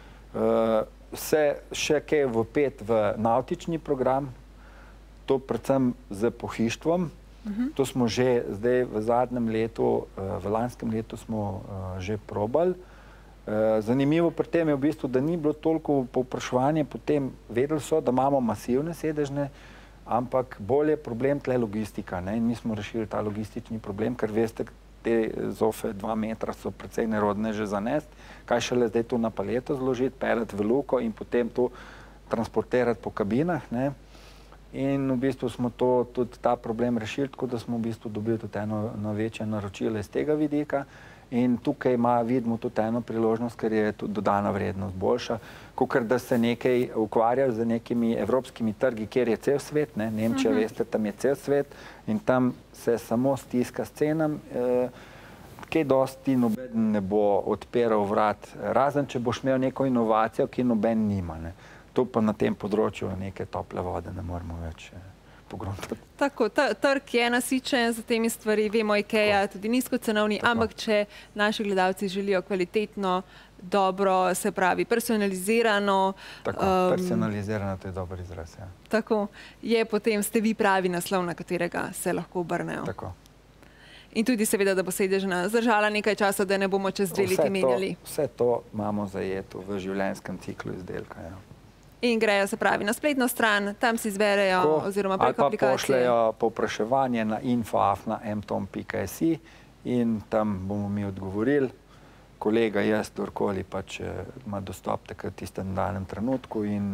uh, se še kaj vpet v navtični program, to predvsem z pohištvom. Uh-huh. To smo že zdaj v zadnjem letu, v lanskem letu smo uh, že probali. Zanimivo pri tem je v bistvu, da ni bilo toliko povpraševanje, potem vedeli so, da imamo masivne sedežne, ampak bolj je problem tle logistika. In mi smo rešili ta logistični problem, ker veste, te zofe dva metra so precej nerodne že zanesti, kaj šele zdaj to na paleto zložiti, peleti v luko in potem to transportirati po kabinah. In v bistvu smo to, tudi ta problem rešili, tako da smo v bistvu dobili tudi eno večje naročilo iz tega vidika. In tukaj ima, vidimo tudi eno priložnost, ker je tudi dodana vrednost boljša, kakor da se nekaj ukvarjajo z nekimi evropskimi trgi, kjer je cel svet, ne, Nemčija, veste, tam je cel svet in tam se samo stiska s cenam, kaj dosti noben ne bo odpiral vrat, razen če boš imel neko inovacijo, ki noben nima. To pa na tem področju neke tople vode ne moremo več pogruntati. Tako, trg je nasičen za temi stvari, vemo, IKEA tudi nizkocenovni, ampak če naši gledalci želijo kvalitetno, dobro, se pravi, personalizirano. Tako, personalizirano, to je dober izraz, ja. Tako, je potem, ste vi pravi naslov, na katerega se lahko obrnejo. Tako. In tudi seveda, da bo sedežna zdržala nekaj časa, da ne bomo čez dve leti menjali. Vse to imamo zajeto v življenjskem ciklu izdelka, ja. In grejo, se pravi, na spletno stran, tam si izberejo oziroma preko aplikacije. Ali pa pošljajo povpraševanje na info afna m tom pika s i in tam bomo mi odgovorili. Kolega, jaz, kdorkoli pač ima dostop takrat v tistem danem trenutku in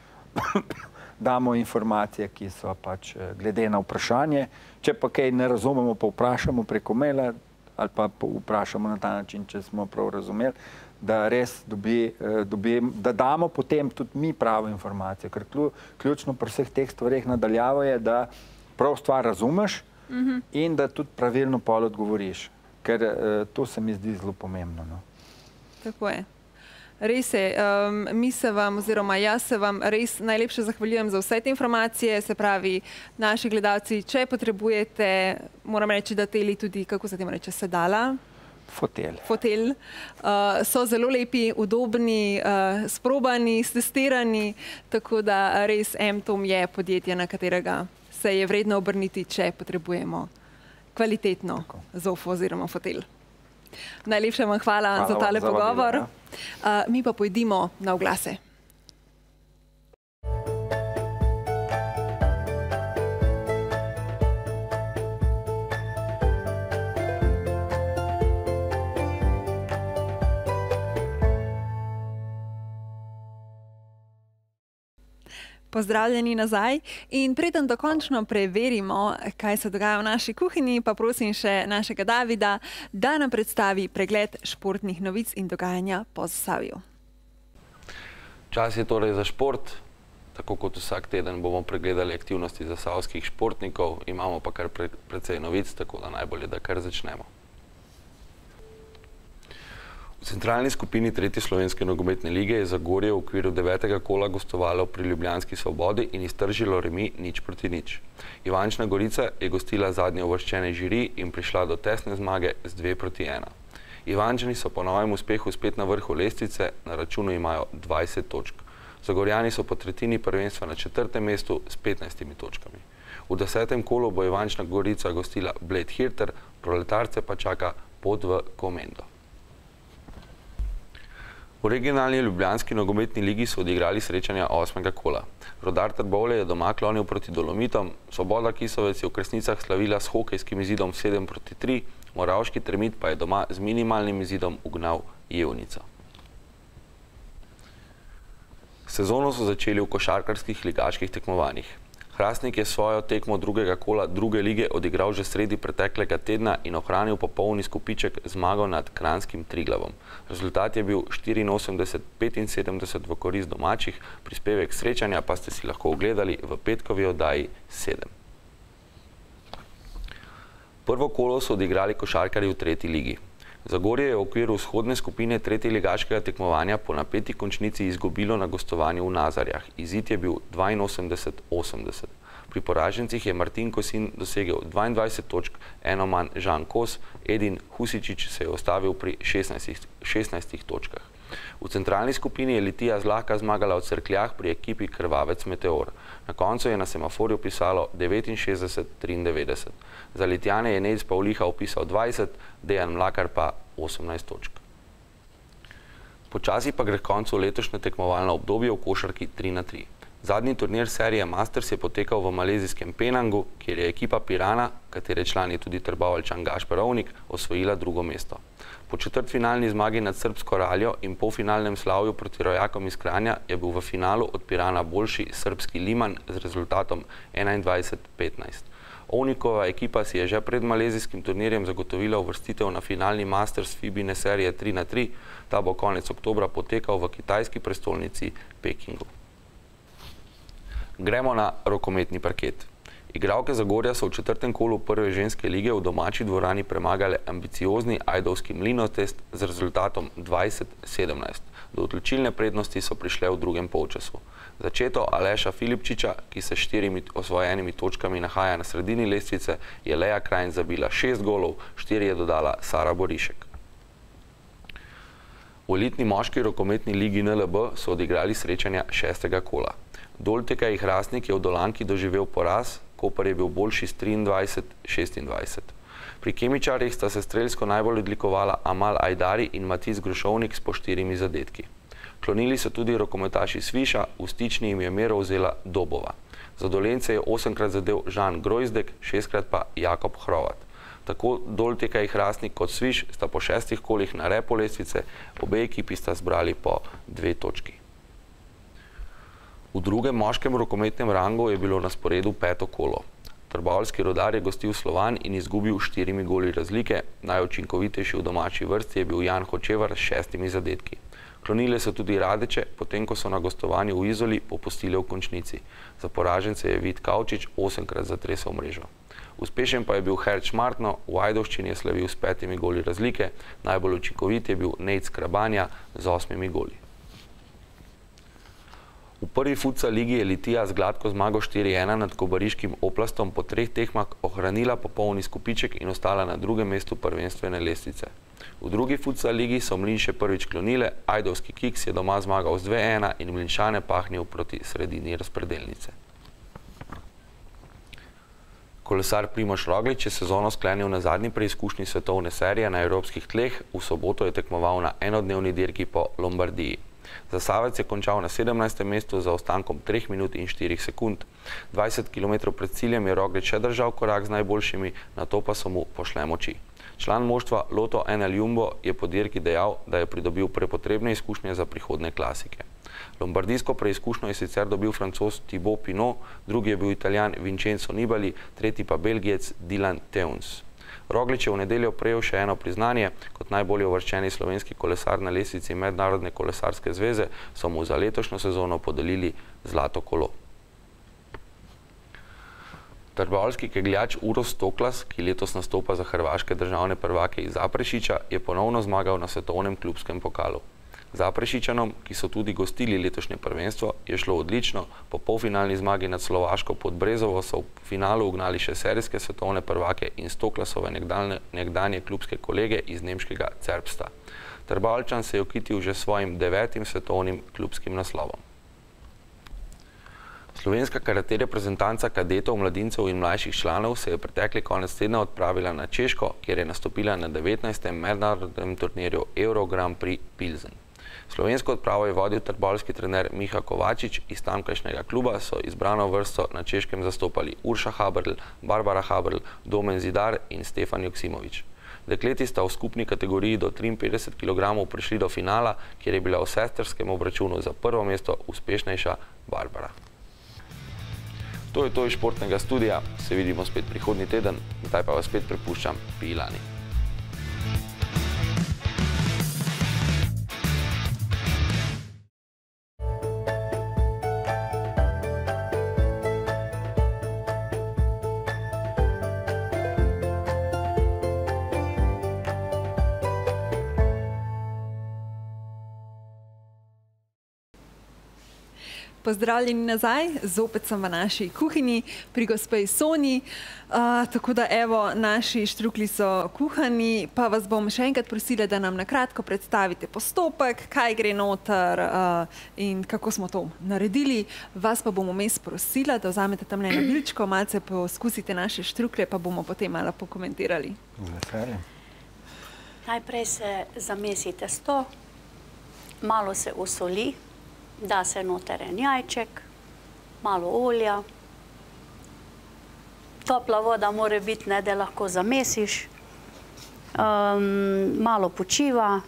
damo informacije, ki so pač glede na vprašanje. Če pa kaj ne razumemo, pa vprašamo preko maila ali pa vprašamo na ta način, če smo prav razumeli, da res dobi, da damo potem tudi mi pravo informacijo. Ker ključno pri vseh teh stvareh nadaljavo je, da prav stvar razumeš in da tudi pravilno pol odgovoriš. Ker to se mi zdi zelo pomembno. Tako je. Res je, mi se vam, oziroma jaz se vam res najlepše zahvaljujem za vse te informacije, se pravi, naši gledalci, če potrebujete, moram reči, da teli tudi, kako se tem reče, sedala? Fotelj. Fotelj. So zelo lepi, udobni, sprobani, stestirani, tako da res M Tom je podjetje, na katerega se je vredno obrniti, če potrebujemo kvalitetno zofo oziroma fotelj. Najlepša vam hvala za tale pogovor. Mi pa pojdimo na oglase. Pozdravljeni nazaj in preden dokončno preverimo, kaj se dogaja v naši kuhinji, pa prosim še našega Davida, da nam predstavi pregled športnih novic in dogajanja po Zasavju. Čas je torej za šport. Tako kot vsak teden bomo pregledali aktivnosti zasavskih športnikov, imamo pa kar precej novic, tako da najbolje, da kar začnemo. V centralni skupini tretje slovenske nogometne lige je Zagorje v okviru devetega kola gostovalo pri Ljubljanski Svobodi in iztržilo remi nič proti nič. Ivančna Gorica je gostila zadnje uvrščene žiri in prišla do tesne zmage z dve proti ena. Ivančani so po novem uspehu spet na vrhu lestvice, na računu imajo dvajset točk. Zagorjani so po tretjini prvenstva na četrtem mestu s petnajstimi točkami. V desetem kolu bo Ivančna Gorica gostila Bled Hirter, proletarce pa čaka pot v Komendo. V regionalni Ljubljanski nogometni ligi so odigrali srečanja osmega kola. Rudar Trbovlje je doma klonil proti Dolomitom, Svoboda Kisovec je v Kresnicah slavila s hokejskim izidom sedem proti tri, Moravški Termit pa je doma z minimalnim izidom ugnal Jevnico. Sezono so začeli v košarkarskih ligaških tekmovanjih. Hrastnik je svojo tekmo drugega kola druge lige odigral že sredi preteklega tedna in ohranil popolni skupiček zmago nad kranjskim Triglavom. Rezultat je bil štiriinosemdeset petinsedemdeset v korist domačih, prispevek srečanja pa ste si lahko ogledali v petkovi oddaji sedem. Prvo kolo so odigrali košarkarji v tretji ligi. Zagorje je v okviru vzhodne skupine tretje ligaškega tekmovanja po napeti končnici izgubilo na gostovanju v Nazarjah. Izid je bil dvainosemdeset osemdeset. Pri poražencih je Martin Kosin dosegel dvaindvajset točk, eno manj Žan Kos, Edin Husičič se je ostavil pri šestnajstih točkah. V centralni skupini je Litija zlahka zmagala v Cerkljah pri ekipi Krvavec Meteor. Na koncu je na semaforju pisalo devetinšestdeset triindevetdeset. Za Litjane je Nejc Pavliha upisal dvajset, Dejan Mlakar pa osemnajst točk. Počasi pa gre k koncu letošnje tekmovalno obdobje v košarki tri na tri. Zadnji turnir serije Masters je potekal v malezijskem Penangu, kjer je ekipa Pirana, katere član je tudi Trboveljčan Gašper Ovnik, osvojila drugo mesto. Po četrtfinalni zmagi nad srbsko Raljo in polfinalnem slavju proti rojakom iz Kranja je bil v finalu od Pirana boljši srbski Liman z rezultatom enaindvajset petnajst. Ovnikova ekipa si je že pred malezijskim turnirjem zagotovila uvrstitev na finalni Masters Fibine serije tri na tri, ta bo konec oktobra potekal v kitajski prestolnici Pekingu. Gremo na rokometni parket. Igralke Zagorja so v četrtem kolu prve ženske lige v domači dvorani premagale ambiciozni ajdovski Mlinotest z rezultatom dvajset sedemnajst. Do odločilne prednosti so prišle v drugem polčasu. Začeto Aleša Filipčiča, ki se s štirimi osvojenimi točkami nahaja na sredini lestvice, je Leja Krajn zabila šest golov, štiri je dodala Sara Borišek. V elitni moški rokometni ligi N L B so odigrali srečanja šestega kola. Doltekaj Hrastnik je v Dolanki doživel poraz, Koper je bil boljši s triindvajset šestindvajset. Pri Kemičarjih sta se strelsko najbolj odlikovala Amal Ajdari in Matis Grošovnik s po štirimi zadetki. Klonili so tudi rokometaši Sviša, v stični jim je mero vzela Dobova. Za Dolence je osemkrat zadel Žan Grojzdek, šestkrat pa Jakob Hrovat. Tako Doltekaj Hrastnik kot Sviš sta po šestih kolih na repu lestvice, obe ekipi sta zbrali po dve točki. V drugem moškem rokometnem rangu je bilo na sporedu peto kolo. Trboveljski Rudar je gostil Slovan in izgubil štirimi goli razlike, najučinkovitejši v domači vrsti je bil Jan Hočevar s šestimi zadetki. Klonile so tudi Radeče, potem ko so na gostovanju v Izoli popustile v končnici. Za poražence je Vid Kavčič osemkrat zatresel mrežo. Uspešen pa je bil Herč Martno, v Ajdovščini je slavil s petimi goli razlike, najbolj učinkovit je bil Nejc Krabanja z osmimi goli. V prvi futsal ligi je Litija z gladko zmago štiri ena nad kobariškim Oplastom po treh tekmah ohranila popolni skupiček in ostala na drugem mestu prvenstvene lestvice. V drugi futsal ligi so Mlinše prvič klonile, ajdovski Kiks je doma zmagal z dve ena in Mlinčane pahnil proti sredini razpredelnice. Kolesar Primož Roglič je sezono sklenil na zadnji preizkušnji svetovne serije na evropskih tleh, v soboto je tekmoval na enodnevni dirki po Lombardiji. Zasavec je končal na sedemnajstem mestu za ostankom treh minut in štirih sekund. dvajset kilometrov pred ciljem je Roglič še držal korak z najboljšimi, nato pa so mu pošle moči. Član moštva Lotto en el Jumbo je po dirki dejal, da je pridobil prepotrebne izkušnje za prihodne klasike. Lombardijsko preizkušnjo je sicer dobil Francoz Thibaut Pinot, drugi je bil Italijan Vincenzo Nibali, tretji pa Belgijec Dylan Teuns. Roglič je v nedeljo prejel še eno priznanje, kot najbolje uvrščeni slovenski kolesar na lestvici Mednarodne kolesarske zveze, so mu za letošnjo sezono podelili zlato kolo. Trboveljski kegljač Uroš Stoklas, ki letos nastopa za hrvaške državne prvake iz Zaprešića, je ponovno zmagal na svetovnem klubskem pokalu. Zaprešičanom, ki so tudi gostili letošnje prvenstvo, je šlo odlično. Po polfinalni zmagi nad Slovaško pod Brezovo so v finalu ugnali še serijske svetovne prvake in Stoklasove nekdanje, nekdanje klubske kolege iz nemškega Zerbsta. Trboveljčan se je okitil že svojim devetim svetovnim klubskim naslovom. Slovenska karate reprezentanca kadetov, mladincev in mlajših članov se je pretekli konec tedna odpravila na Češko, kjer je nastopila na devetnajstem mednarodnem turnirju Euro Grand Prix Pilsen. Slovensko odpravo je vodil trboveljski trener Miha Kovačič, iz tamkajšnjega kluba so izbrano vrsto na Češkem zastopali Urša Haberl, Barbara Haberl, Domen Zidar in Stefan Joksimovič. Dekleti sta v skupni kategoriji do triinpetdeset kilogramov prišli do finala, kjer je bila v sestrskem obračunu za prvo mesto uspešnejša Barbara. To je to iz športnega studija, se vidimo spet prihodnji teden, zdaj pa vas spet prepuščam pri Ilani. Pozdravljeni nazaj, zopet sem v naši kuhinji pri gospej Sonji, uh, tako da evo, naši štruklji so kuhani, pa vas bom še enkrat prosila, da nam na kratko predstavite postopek, kaj gre noter uh, in kako smo to naredili. Vas pa bom vmes prosila, da vzamete tam eno bilčko, malce poskusite naše štruklje, pa bomo potem malo pokomentirali. Najprej se zamesi testo. malo se osoli, da se noter en jajček, malo olja. Topla voda mora biti, ne, da lahko zamesiš. Um, malo počiva.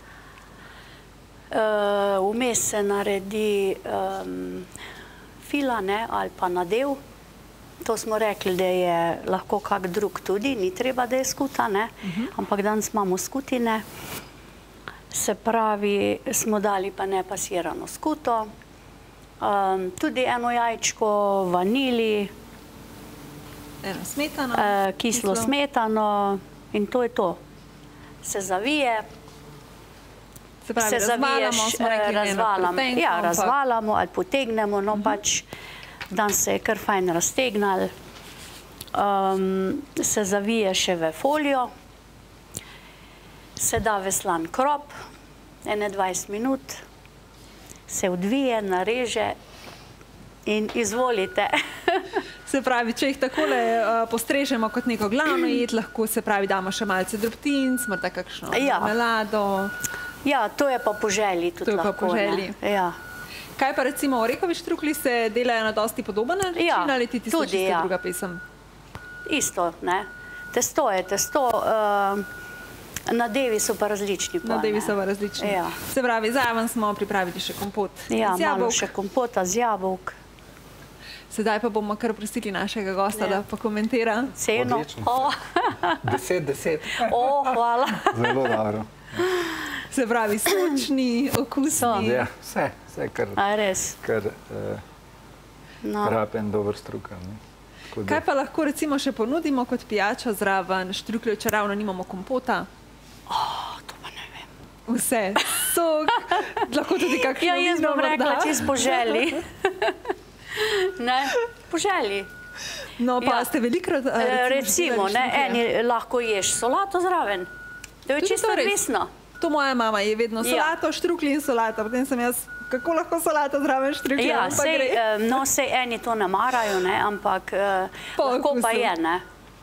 Uh, vmes se naredi um, fila, ne, ali pa nadev. To smo rekli, da je lahko kak drug tudi, ni treba, da je skuta, ne, uh-huh. ampak danes imamo skutine. Se pravi, smo dali pa nepasirano skuto, um, tudi eno jajčko, vanili, eno smetano, uh, kislo, kislo smetano in to je to. Se zavije. Se pravi, se razvalamo, smo rekli, razvalamo, ja, ampak... razvalamo ali potegnemo, no uh-huh. pač dan se je kar fajn raztegnal. Um, se zavije še v folijo, se da v slan krop, ene dvajset minut, se odvije, nareže in izvolite. Se pravi, če jih takole uh, postrežemo kot neko glavno jed, lahko se pravi, damo še malce drobtinc, morda kakšno ja. melado. Ja, to je pa po želji tudi lahko. To je pa po želji. Ja. Kaj pa recimo orehovi štruklji se delajo na dosti podoben način, ja, ali ti ti so čisto ja. druga pesem? Isto, ne. Testo je testo, uh, nadevi so pa različni. Pa, nadevi so pa različni. Ja. Se pravi, zraven smo pripravili še kompot ja, z jabolk. Malo še kompota z jabolk. Sedaj pa bomo kar prosili našega gosta, ja. da pokomentira. Ceno. Oh. Deset, deset. O, hvala. Zelo dobro. Se pravi, sočni, okusni. Ja, vse, vse kar, A, res? kar uh, no. rapen, dober struka. Ne? Kaj pa lahko recimo še ponudimo kot pijačo zraven štrukljev, če ravno nimamo kompota? Oh, to pa ne vem. Vse, sok, lahko tudi kakšno vino morda. Ja, jaz bom rekla čist po želji. Ne, po želji. No, pa ja. ste velikrat uh, recimo, recimo ne, eni lahko ješ solato zraven. To je tudi čisto resno. To moja mama je vedno solato, ja. štruklji in solata. Potem sem jaz, kako lahko solato zraven štruklji? Ja, sej, no, sej eni to ne marajo, ne, ampak uh, lahko pa je, ne.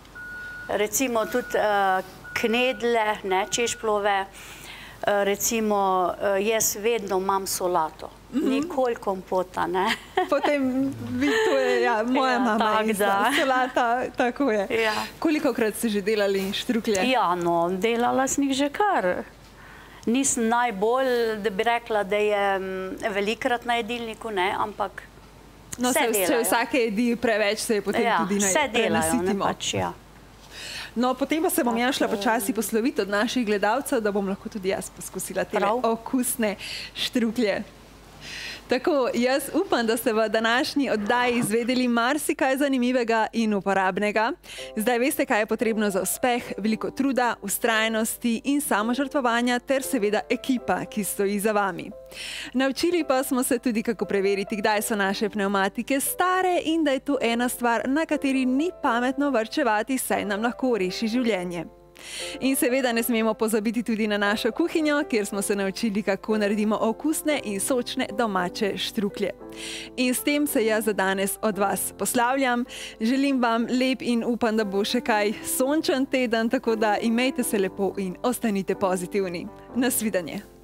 Recimo tudi uh, knedle, ne, češplove, uh, recimo uh, jaz vedno imam solato. Mm-hmm. Nikoli kompota, ne. Potem vi to je, ja, moja ja, mama tak, je da. solata, tako je. Ja. Kolikokrat ste že delali štruklje? Ja, no, delala sem jih že kar. Nisem najbolj, da bi rekla, da je velikrat na jedilniku, ne, ampak no, vse se, delajo. Če vsake jedi preveč, se je potem ja, tudi vse delajo, ne, pač, ja. No, potem pa se bom jaz šla počasi posloviti od naših gledalcev, da bom lahko tudi jaz poskusila tele okusne štruklje. Tako, jaz upam, da ste v današnji oddaji izvedeli marsikaj zanimivega in uporabnega. Zdaj veste, kaj je potrebno za uspeh, veliko truda, vztrajnosti in samožrtvovanja ter seveda ekipa, ki stoji za vami. Naučili pa smo se tudi, kako preveriti, kdaj so naše pnevmatike stare in da je to ena stvar, na kateri ni pametno varčevati, saj nam lahko reši življenje. In seveda ne smemo pozabiti tudi na našo kuhinjo, kjer smo se naučili, kako naredimo okusne in sočne domače štruklje. In s tem se jaz za danes od vas poslavljam. Želim vam lep in upam, da bo še kaj sončen teden, tako da imejte se lepo in ostanite pozitivni. Nasvidenje.